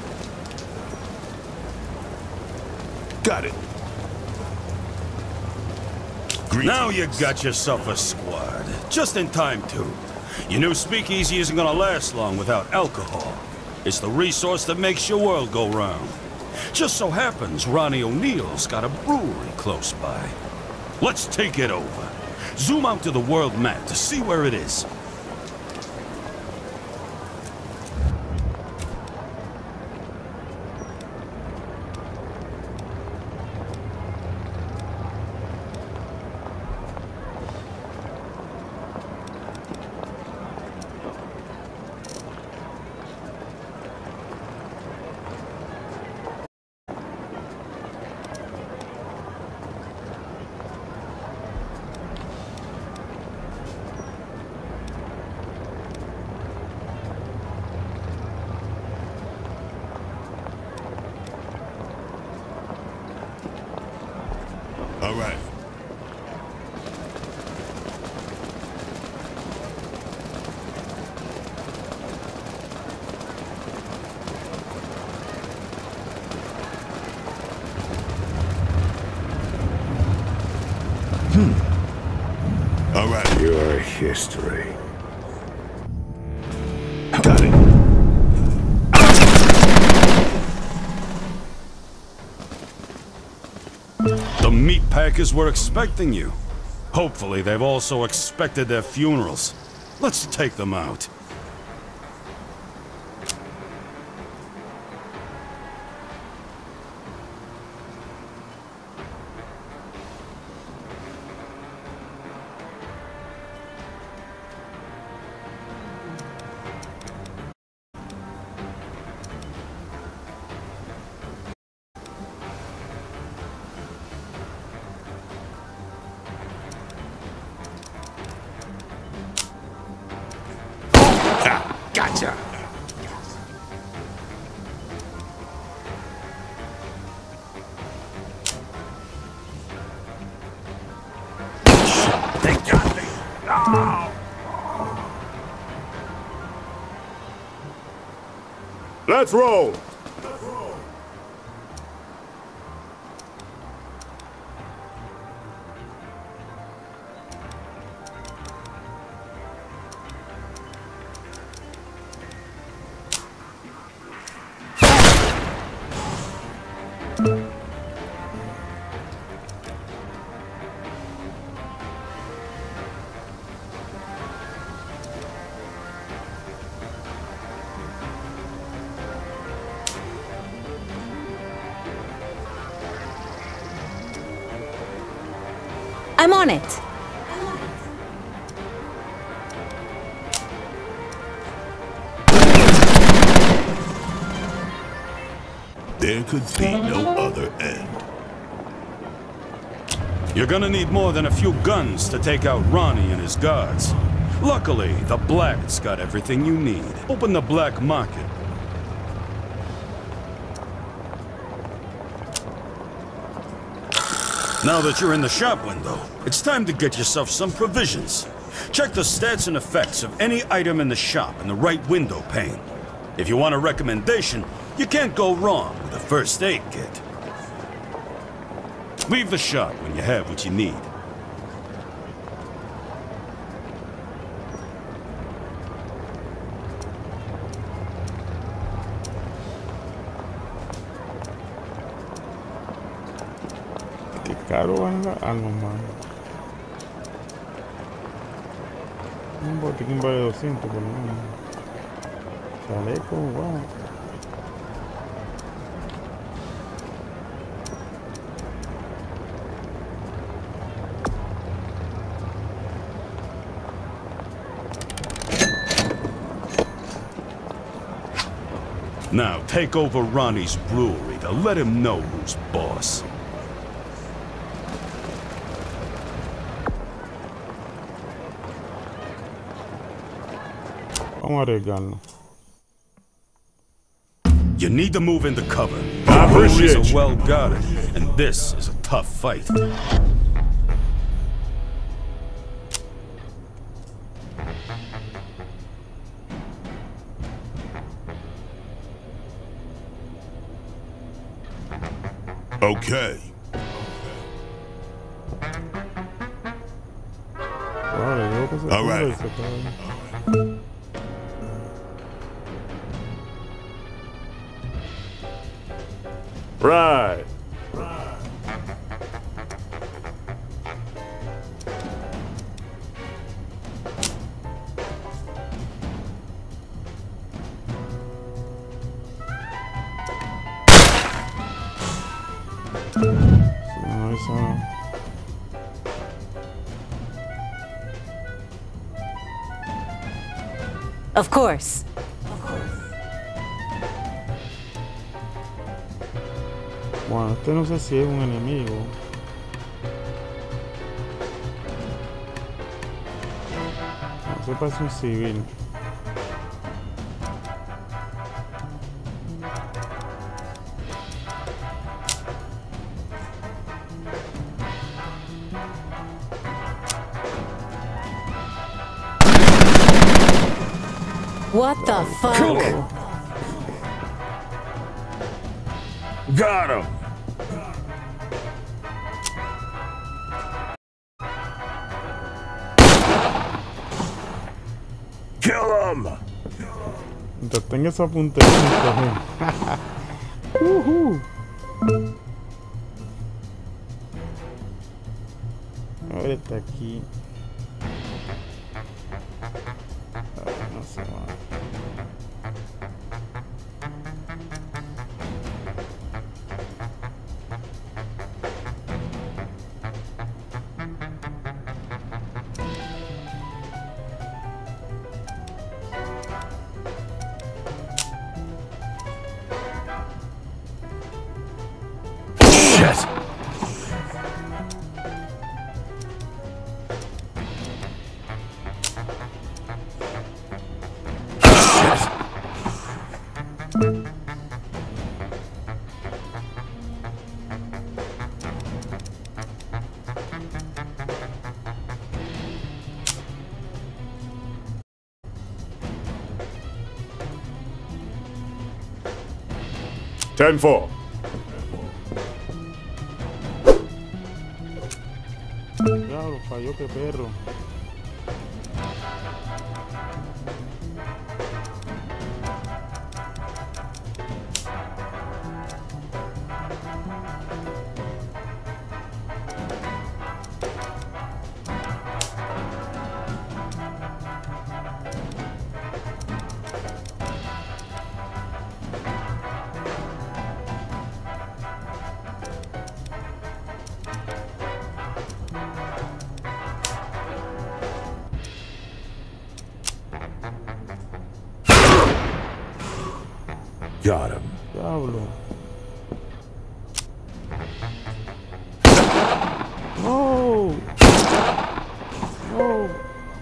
Got it. Now you got yourself a squad. Just in time, too. Your new speakeasy isn't gonna last long without alcohol. It's the resource that makes your world go round. Just so happens Ronnie O'Neill's got a brewery close by. Let's take it over. Zoom out to the world map to see where it is. All right. All right. Your history. Got it. The meat packers were expecting you. Hopefully, they've also expected their funerals. Let's take them out. Gotcha. They got me. Oh. Let's roll. I'm on it. There could be no other end. You're gonna need more than a few guns to take out Ronnie and his guards. Luckily, the Black's got everything you need. Open the black market. Now that you're in the shop window, it's time to get yourself some provisions. Check the stats and effects of any item in the shop in the right window pane. If you want a recommendation, you can't go wrong with a first aid kit. Leave the shop when you have what you need. Qué caro van las armas, mano. Un botiquín vale 200 por lo menos. Chaleco, wow. Now take over Ronnie's brewery to let him know who's boss. Vamos a arriesgarnos. You need to move into cover. I appreciate Breweries you. are well guarded, and this is a tough fight. Okay. All right. Right. Of course. Bueno, este no sé si es un enemigo. No, se parece un civil. What the fuck? Got him. Kill him. Mientras tenga esa puntería. A ver, está aquí. No se va. Ten four. Diablo, falló, que perro. Got him. Diablo. No. No.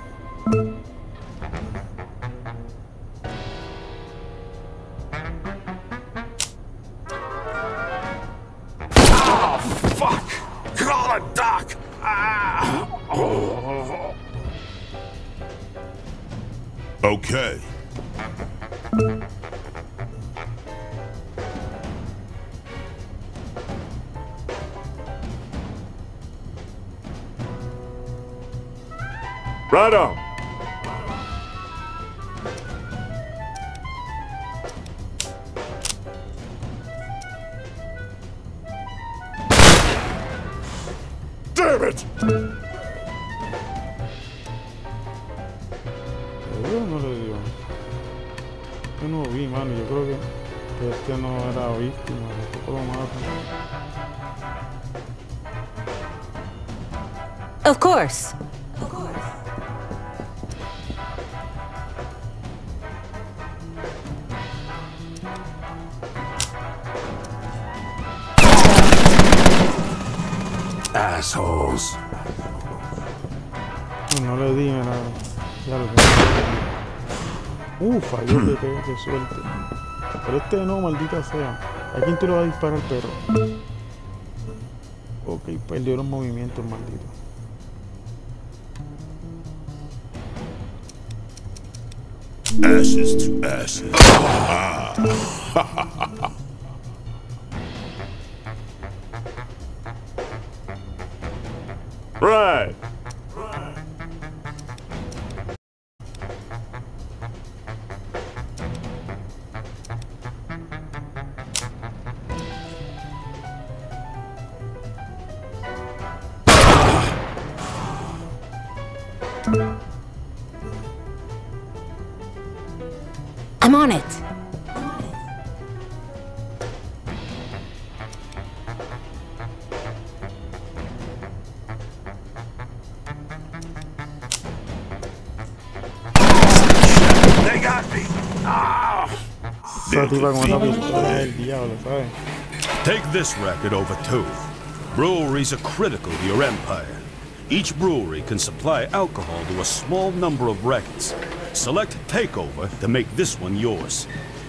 Oh, fuck. Call a doc. Ah. Oh. Okay. Right on. Damn it! ¿Le dio o no le dio? Yo no vi, mano. Yo creo que este no era víctima. Este lo mata. Of course. assholes. No le di nada. Ya lo que... falló qué suerte. Pero este no, maldita sea. ¿A quién tú le vas a disparar, perro? Ok, perdió los movimientos, maldito. Ashes to ashes. Right. I'm on it. They got me. Ah. Esa tipa con esa pistola es el diablo, ¿sabes? Take this racket over too. Breweries are critical to your empire. Each brewery can supply alcohol to a small number of rackets. Select Takeover to make this one yours.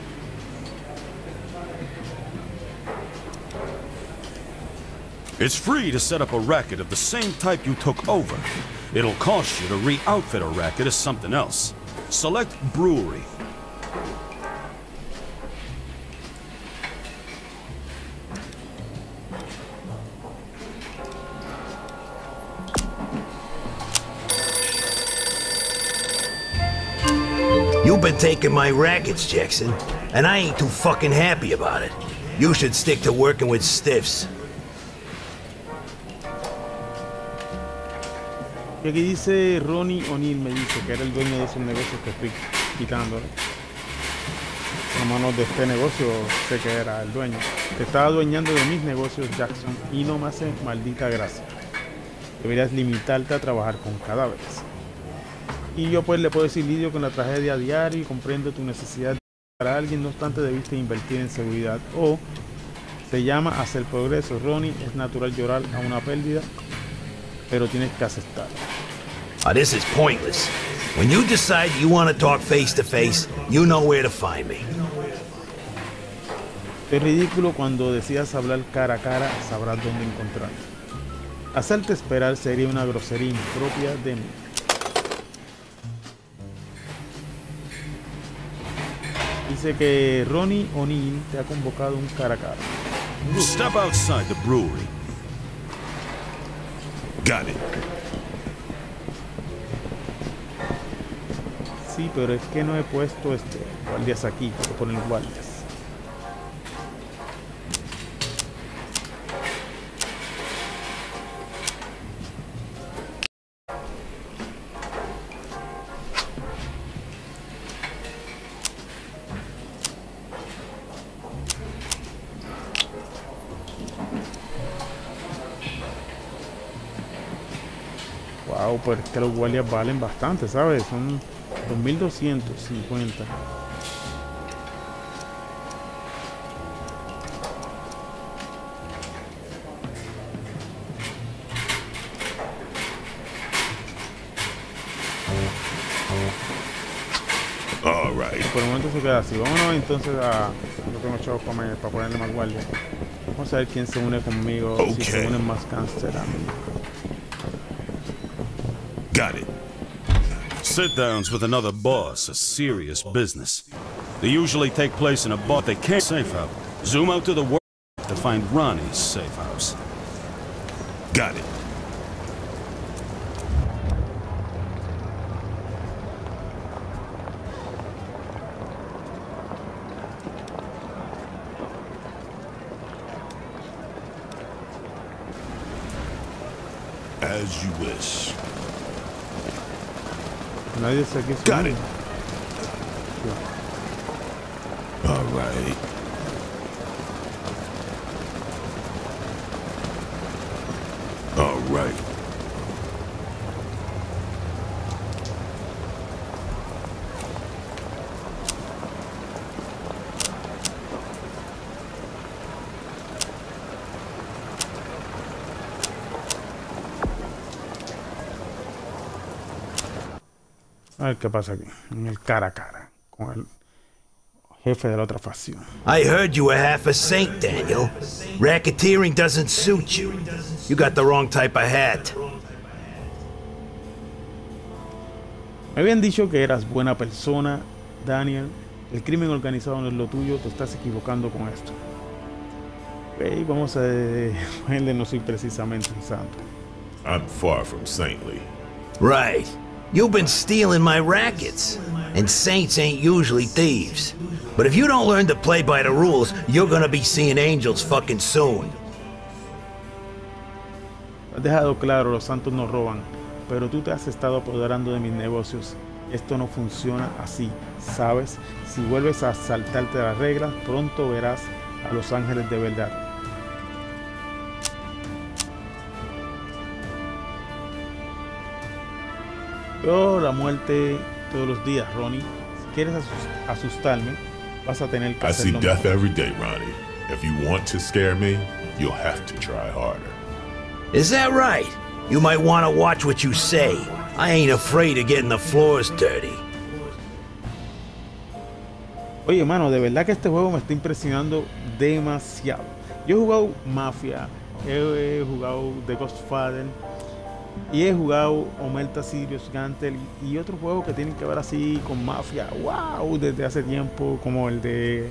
It's free to set up a racket of the same type you took over. It'll cost you to re-outfit a racket as something else. Select Brewery. You've been taking my rackets, Jackson, and I ain't too fucking happy about it. You should stick to working with stiffs. Y aquí dice Ronnie O'Neill, me dice que era el dueño de esos negocios que estoy quitándole. Por manos de este negocio, sé que era el dueño. Te estaba adueñando de mis negocios, Jackson, y no me hace maldita gracia. Deberías limitarte a trabajar con cadáveres. Y yo pues le puedo decir, lidio con la tragedia a diario y comprendo tu necesidad para alguien, no obstante debiste invertir en seguridad. O se llama hacer progreso. Ronnie, es natural llorar a una pérdida, pero tienes que aceptarlo. This is pointless. When you decide you want to talk face to face, you know where to find me. Es ridículo cuando decidas hablar cara a cara, sabrás dónde encontrarme. Hacerte esperar sería una grosería impropia de mí. Dice que Ronnie O'Neill te ha convocado un cara a cara. Step outside the brewery. Got it. Sí, pero es que no he puesto guardias aquí, hay que poner guardias. Wow, pues es que los guardias valen bastante, ¿sabes? Son 2250. All right. Por el momento se queda así. Vámonos entonces a... Yo tengo chavos para ponerle más guardia. Vamos a ver quién se une conmigo. Okay. Si se unen más cáncer a mí. Got it. Sit-downs with another boss are serious business. They usually take place in a bar they can't safe house. Zoom out to the work to find Ronnie's safe house. Got it. As you wish. Nadie se quiso. Got it. All right. All right. A ver qué pasa aquí. En el cara a cara con el jefe de la otra facción. I heard you were half a saint, Daniel. Racketeering doesn't suit you. You got the wrong type of hat. Me habían dicho que eras buena persona, Daniel. El crimen organizado no es lo tuyo. Te estás equivocando con esto. Ok, vamos a ponerle, no soy precisamente un santo. I'm far from saintly. Right. You've been stealing my rackets. And saints ain't usually thieves. But if you don't learn to play by the rules, you're gonna be seeing angels fucking soon. Has dejado claro, los santos no roban, pero tú te has estado apoderando de mis negocios. Esto no funciona así, ¿sabes? Si vuelves a saltarte las reglas, pronto verás a los ángeles de verdad. Veo la muerte todos los días, Ronnie. Si quieres asustarme, vas a tener que I see hacerlo death mejor. every day, Ronnie. If you want to scare me, you'll have to try harder. Is that right? You might want to watch what you say. I ain't afraid of getting the floors dirty. Oye, mano, de verdad que este juego me está impresionando demasiado. Yo he jugado Mafia, he jugado The Godfather y he jugado Omerta Serious Gantel y otros juegos que tienen que ver así con Mafia. ¡Wow! Desde hace tiempo, como el de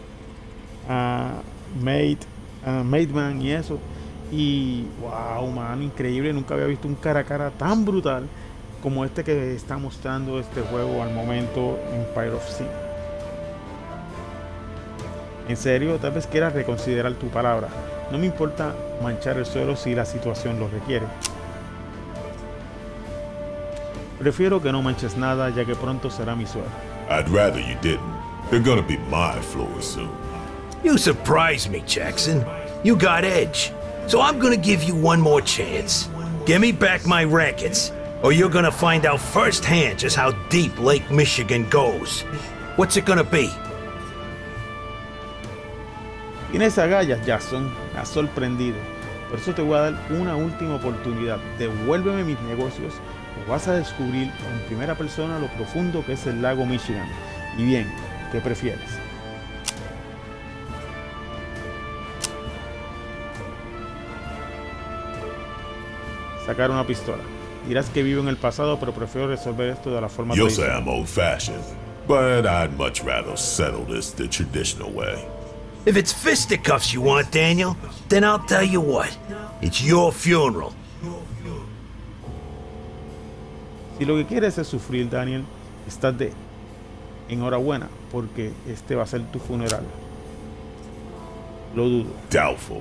Maidman y eso. Y wow, mano, increíble. Nunca había visto un cara a cara tan brutal como este que está mostrando este juego al momento, Empire of Sin. En serio, tal vez quieras reconsiderar tu palabra. No me importa manchar el suelo si la situación lo requiere. Prefiero que no manches nada, ya que pronto será mi suelo. I'd rather you didn't. They're gonna be my floors soon. You surprised me, Jackson. You got edge. So I'm gonna give you one more chance. Give me back my rackets, or you're gonna find out firsthand just how deep Lake Michigan goes. What's it gonna be? Tienes agallas, Jackson. Me has sorprendido. Por eso te voy a dar una última oportunidad. Devuélveme mis negocios o vas a descubrir en primera persona lo profundo que es el lago Michigan. Y bien, ¿qué prefieres? Sacar una pistola. Dirás que vivo en el pasado, pero prefiero resolver esto de la forma You'll say tradicional. I'm old-fashioned, but I'd much rather settle this the traditional way. If it's fisticuffs you want, Daniel, then I'll tell you what. It's your funeral. Si lo que quieres es sufrir, Daniel, estás de enhorabuena, porque este va a ser tu funeral. Lo dudo. Doubtful.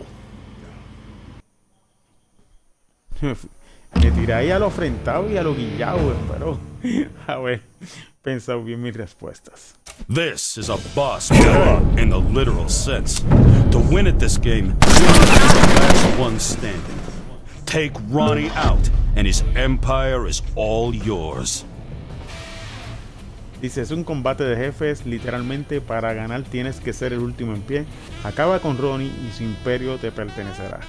Me tiré ahí a lo afrentado y a lo guillado, pero haber pensado bien mis respuestas. This is a boss battle in the literal sense. To win at this game, you must be the last one standing. Take Ronnie out, and his empire is all yours. Dice, es un combate de jefes, literalmente para ganar tienes que ser el último en pie. Acaba con Ronnie y su imperio te pertenecerá.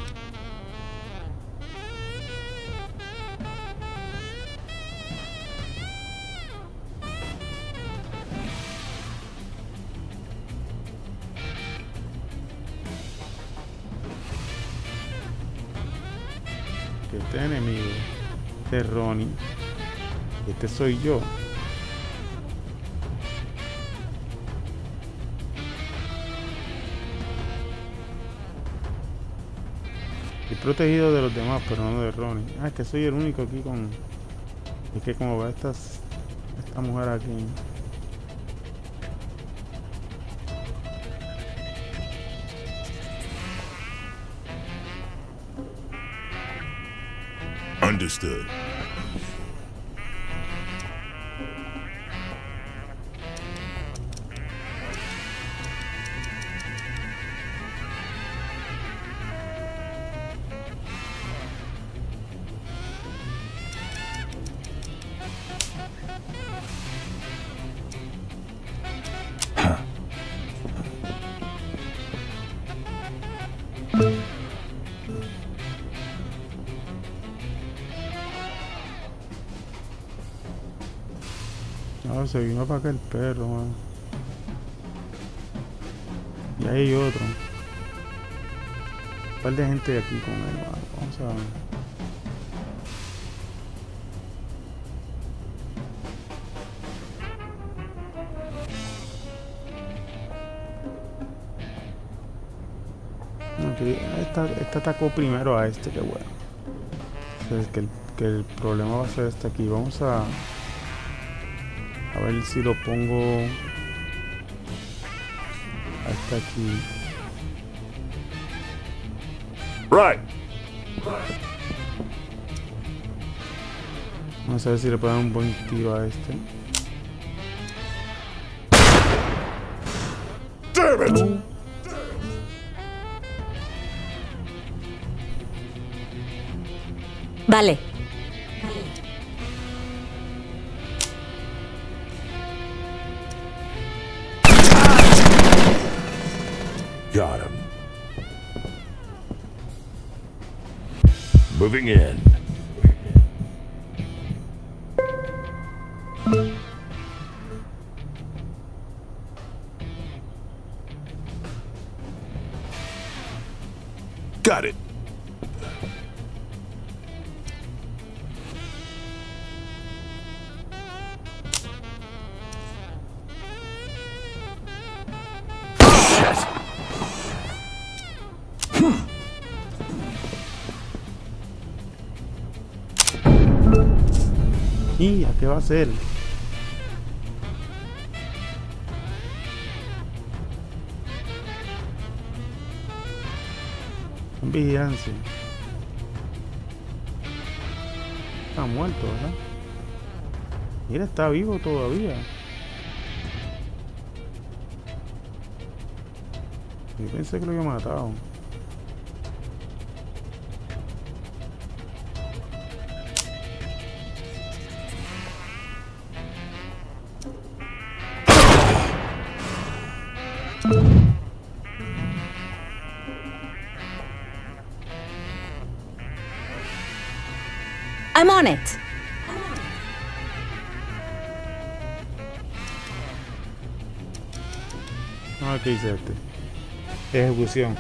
Este enemigo, este es Ronnie, este soy yo. Estoy protegido de los demás, pero no de Ronnie. Ah, es que soy el único aquí con... Es que como ve esta mujer aquí. Understood. No, se vino para acá el perro, man. Y ahí hay otro. Un par de gente aquí con él, man. Vamos a ver. Okay, esta atacó primero a este, que bueno. Entonces, que el problema va a ser este aquí. Vamos a ver si lo pongo a este aquí. Right. Vamos a ver si le puedo dar un buen tiro a este. Damn it! Vale. Got him. Moving in. Got it. ¿Y a qué va a hacer? En vigilancia. Está muerto, ¿verdad? Mira, está vivo todavía. Yo pensé que lo había matado. I'm on it. No, ¿qué dice este? Ejecución.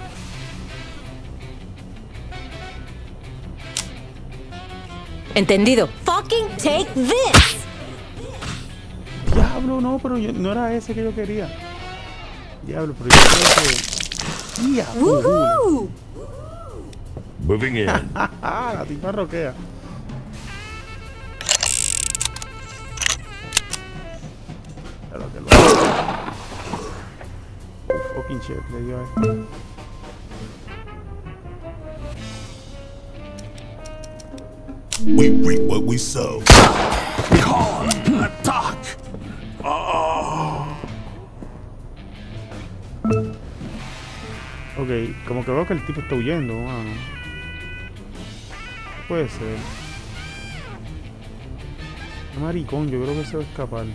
Entendido. Fucking take this. Diablo, no, pero no era ese que yo quería. Diablo, pero yo creo que... ¡Woohoo! Moving in. La tipa roquea. Pero que lo... Fucking shit, le dio a esto. We reap what we sow. Attack! Ok, como que veo que el tipo está huyendo, mano. Puede ser. Un maricón, yo creo que se va a escapar.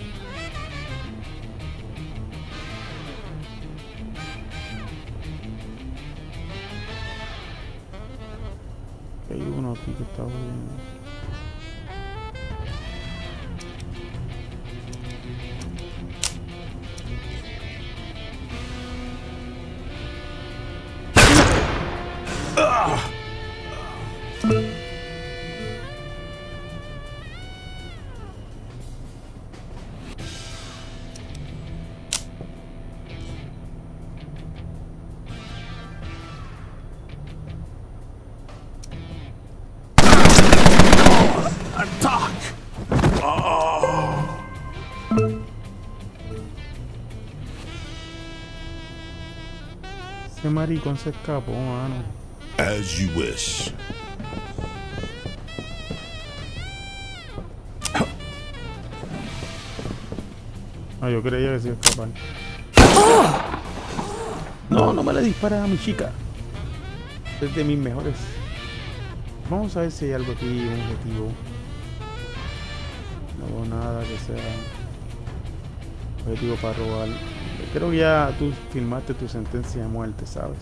Hay uno aquí que está huyendo. Ese maricón se escapó, mano. As you wish. Ah, yo creía que se iba a escapar. No, no me le dispares a mi chica. Es de mis mejores. Vamos a ver si hay algo aquí, un objetivo. No veo nada que sea objetivo para robar. Creo que ya tú filmaste tu sentencia de muerte, ¿sabes?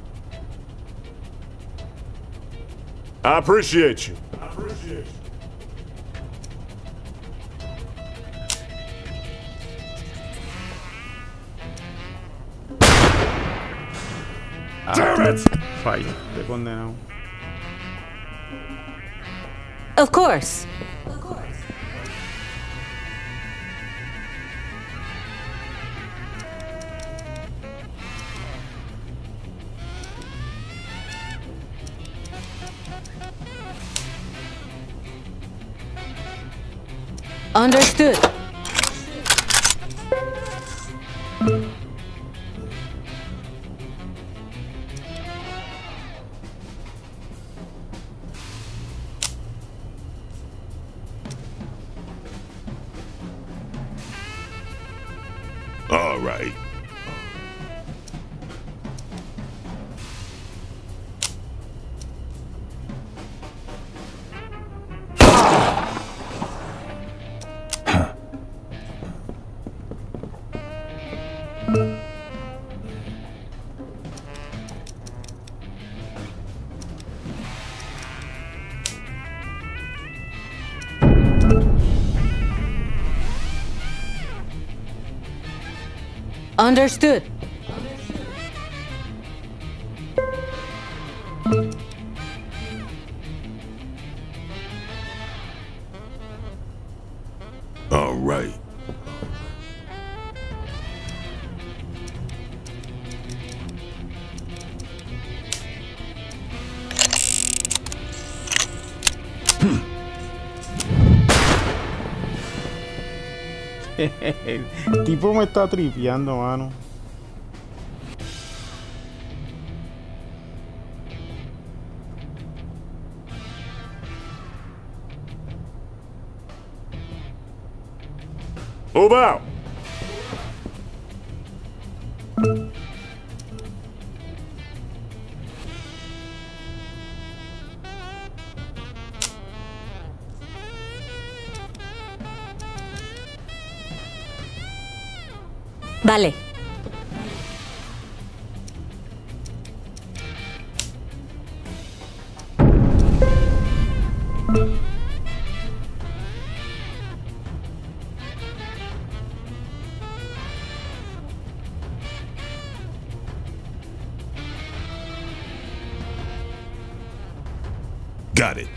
I appreciate you. Damn it! Falla, te condenado. Of course. Understood. All right. Understood. All right. El tipo me está tripeando, mano. Move out! Vale. Got it.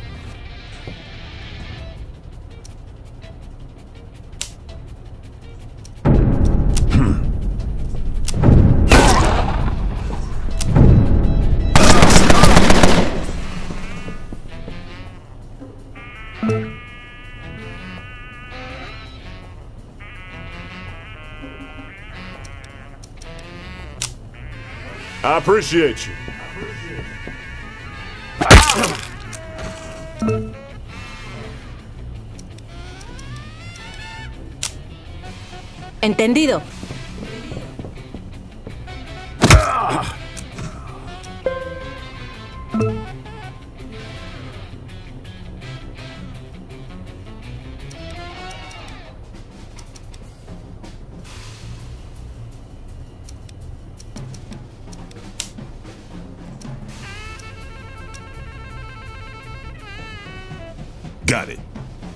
I appreciate you. Entendido. Got it.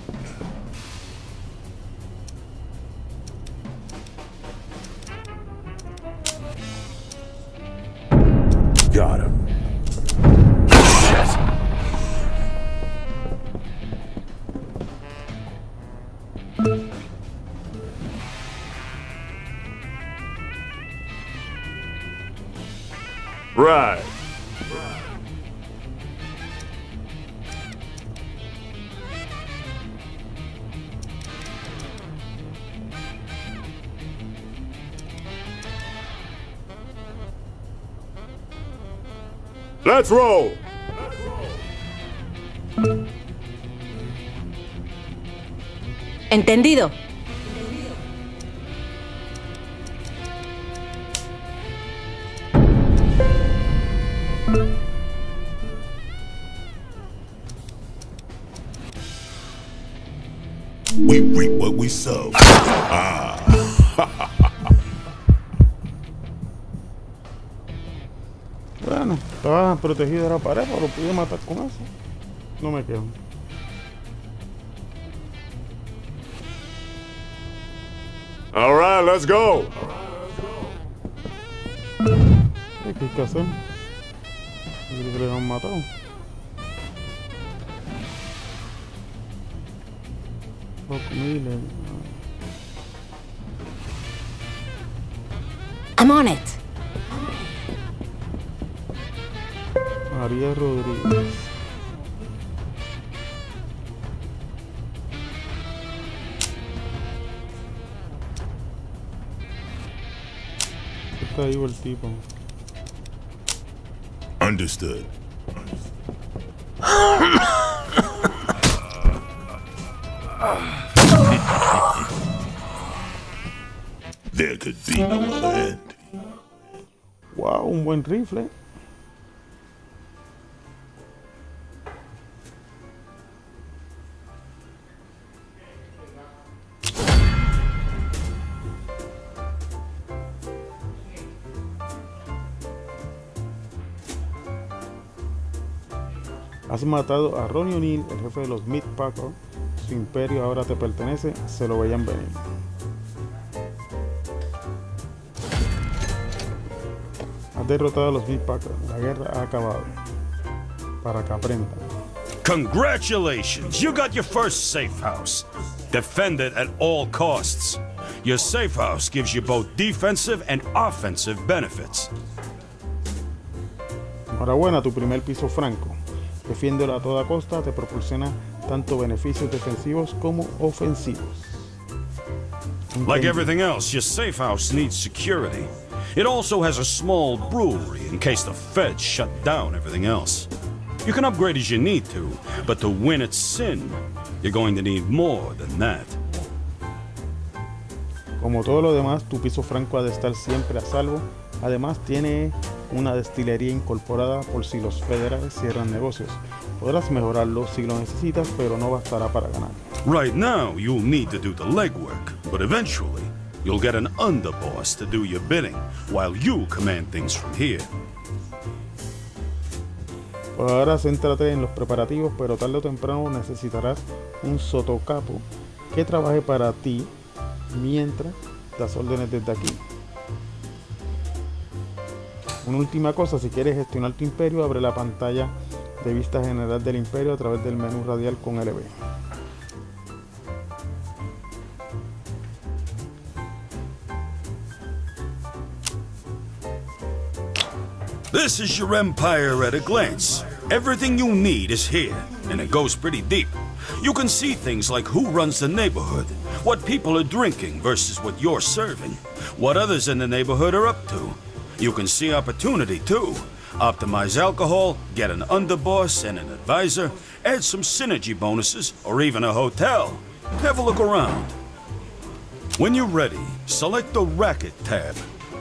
Got him. Right. Let's roll. Entendido. We reap what we sow. Ah. Bueno, estaba protegido de la pared, pero lo pude matar con eso. No me quedo. All right, let's go. ¿Qué hay que hacer? Yo creo que le han matado. I'm on it. María Rodríguez. Está vivo el tipo. Understood. There could be no other end. Wow, un buen rifle. Has matado a Ronnie O'Neill, el jefe de los Meat Packers. Su imperio ahora te pertenece, se lo veían venir. Has derrotado a los Meat Packers, la guerra ha acabado. Para que aprendan. Congratulations! You got your first safe house. Defend it at all costs. Your safe house gives you both defensive and offensive benefits. Enhorabuena, tu primer piso franco. Defiéndelo a toda costa, te proporciona tanto beneficios defensivos como ofensivos. Like everything else, your safe house needs security. It also has a small brewery in case the feds shut down everything else. You can upgrade as you need to, but to win at Sin, you're going to need more than that. Como todo lo demás, tu piso franco ha de estar siempre a salvo. Además, tiene una destilería incorporada por si los federales cierran negocios. Podrás mejorarlo si lo necesitas, pero no bastará para ganar. Right now, you'll need to do the legwork, but eventually, you'll get an underboss to do your bidding, while you command things from here. Por ahora, céntrate en los preparativos, pero tarde o temprano necesitarás un sotocapo que trabaje para ti mientras das órdenes desde aquí. Una última cosa, si quieres gestionar tu imperio, abre la pantalla de vista general del imperio a través del menú radial con LB. This is your empire at a glance. Everything you need is here, and it goes pretty deep. You can see things like who runs the neighborhood, what people are drinking versus what you're serving, what others in the neighborhood are up to. You can see opportunity too. Optimize alcohol, get an underboss and an advisor, add some synergy bonuses, or even a hotel. Have a look around. When you're ready, select the Racket tab.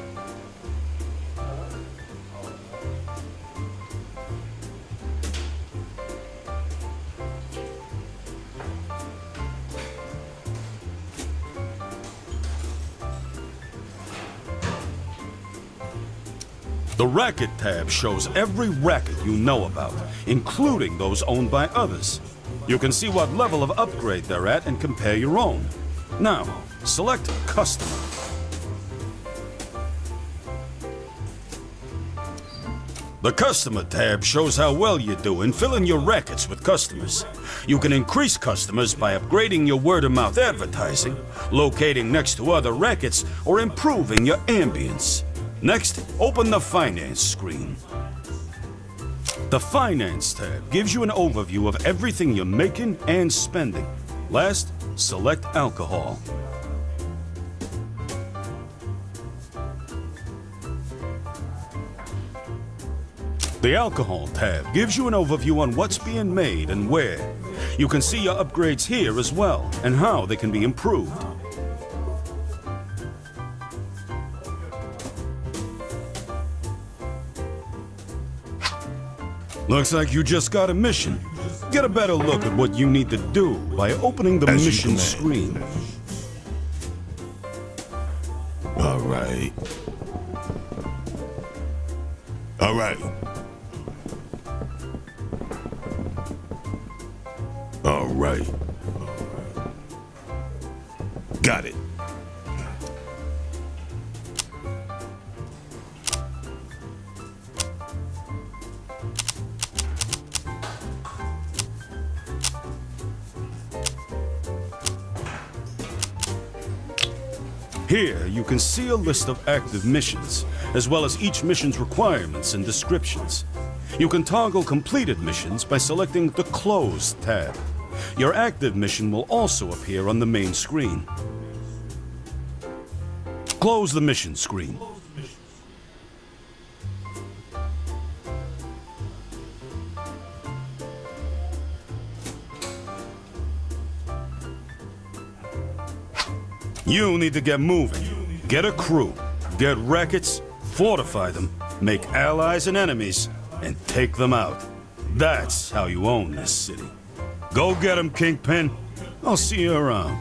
The Racket tab shows every racket you know about, including those owned by others. You can see what level of upgrade they're at and compare your own. Now, select Customer. The Customer tab shows how well you do in filling your rackets with customers. You can increase customers by upgrading your word-of-mouth advertising, locating next to other rackets, or improving your ambience. Next, open the Finance screen. The Finance tab gives you an overview of everything you're making and spending. Last, select Alcohol. The Alcohol tab gives you an overview on what's being made and where. You can see your upgrades here as well, and how they can be improved. Looks like you just got a mission. Get a better look at what you need to do by opening the mission screen. All right. All right. All right. Got it. Here, you can see a list of active missions, as well as each mission's requirements and descriptions. You can toggle completed missions by selecting the Closed tab. Your active mission will also appear on the main screen. Close the mission screen. You need to get moving. Get a crew, get rackets, fortify them, make allies and enemies, and take them out. That's how you own this city. Go get them, Kingpin. I'll see you around.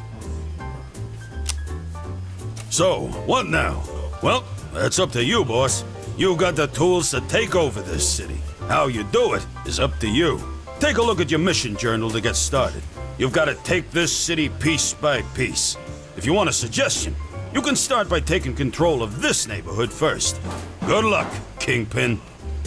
So, what now? Well, that's up to you, boss. You got the tools to take over this city. How you do it is up to you. Take a look at your mission journal to get started. You've got to take this city piece by piece. If you want a suggestion, you can start by taking control of this neighborhood first. Good luck, Kingpin.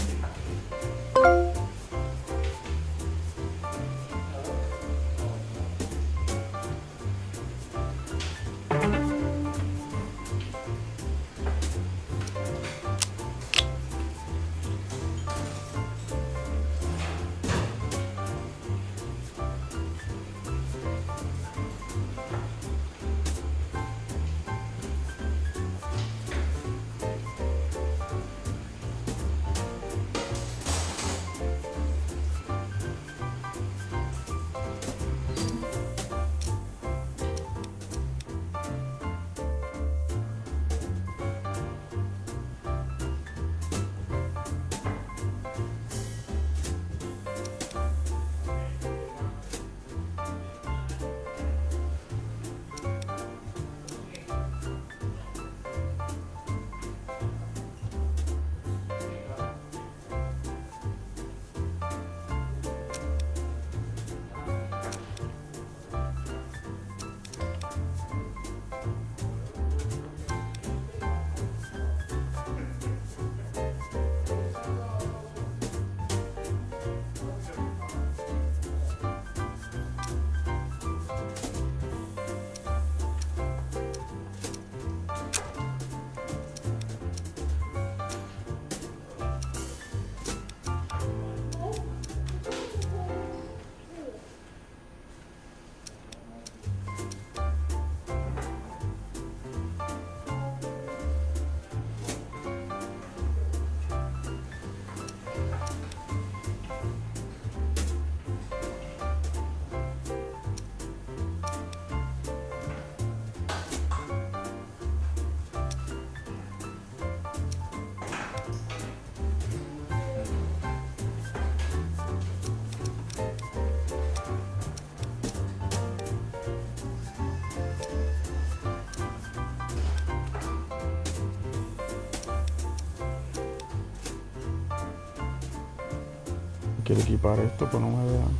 Quiero equipar esto, pero no me vean.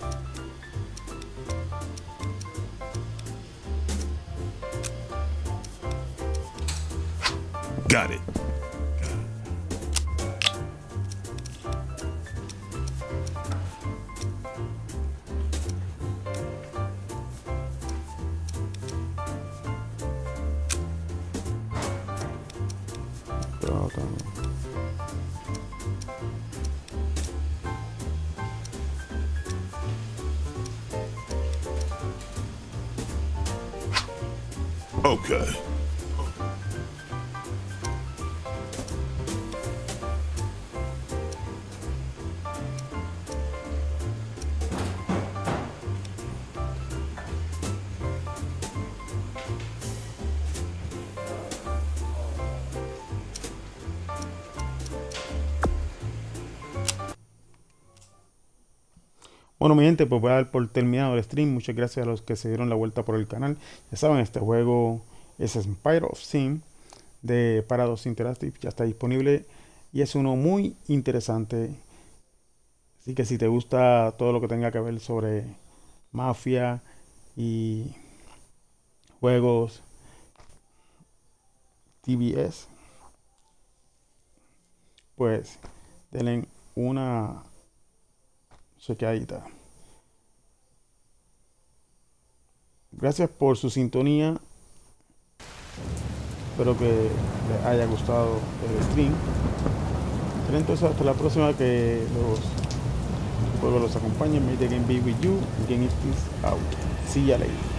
Got it. Okay. Bueno, mi gente, pues voy a dar por terminado el stream. Muchas gracias a los que se dieron la vuelta por el canal. Ya saben, este juego es Empire of Sin de Paradox Interactive. Ya está disponible y es uno muy interesante. Así que si te gusta todo lo que tenga que ver sobre mafia y juegos TBS, pues denle una chequeadita. Gracias por su sintonía. Espero que les haya gustado el stream. Entonces hasta la próxima, que los juegos los acompañen. May the game be with you. Game is peace out. See ya later.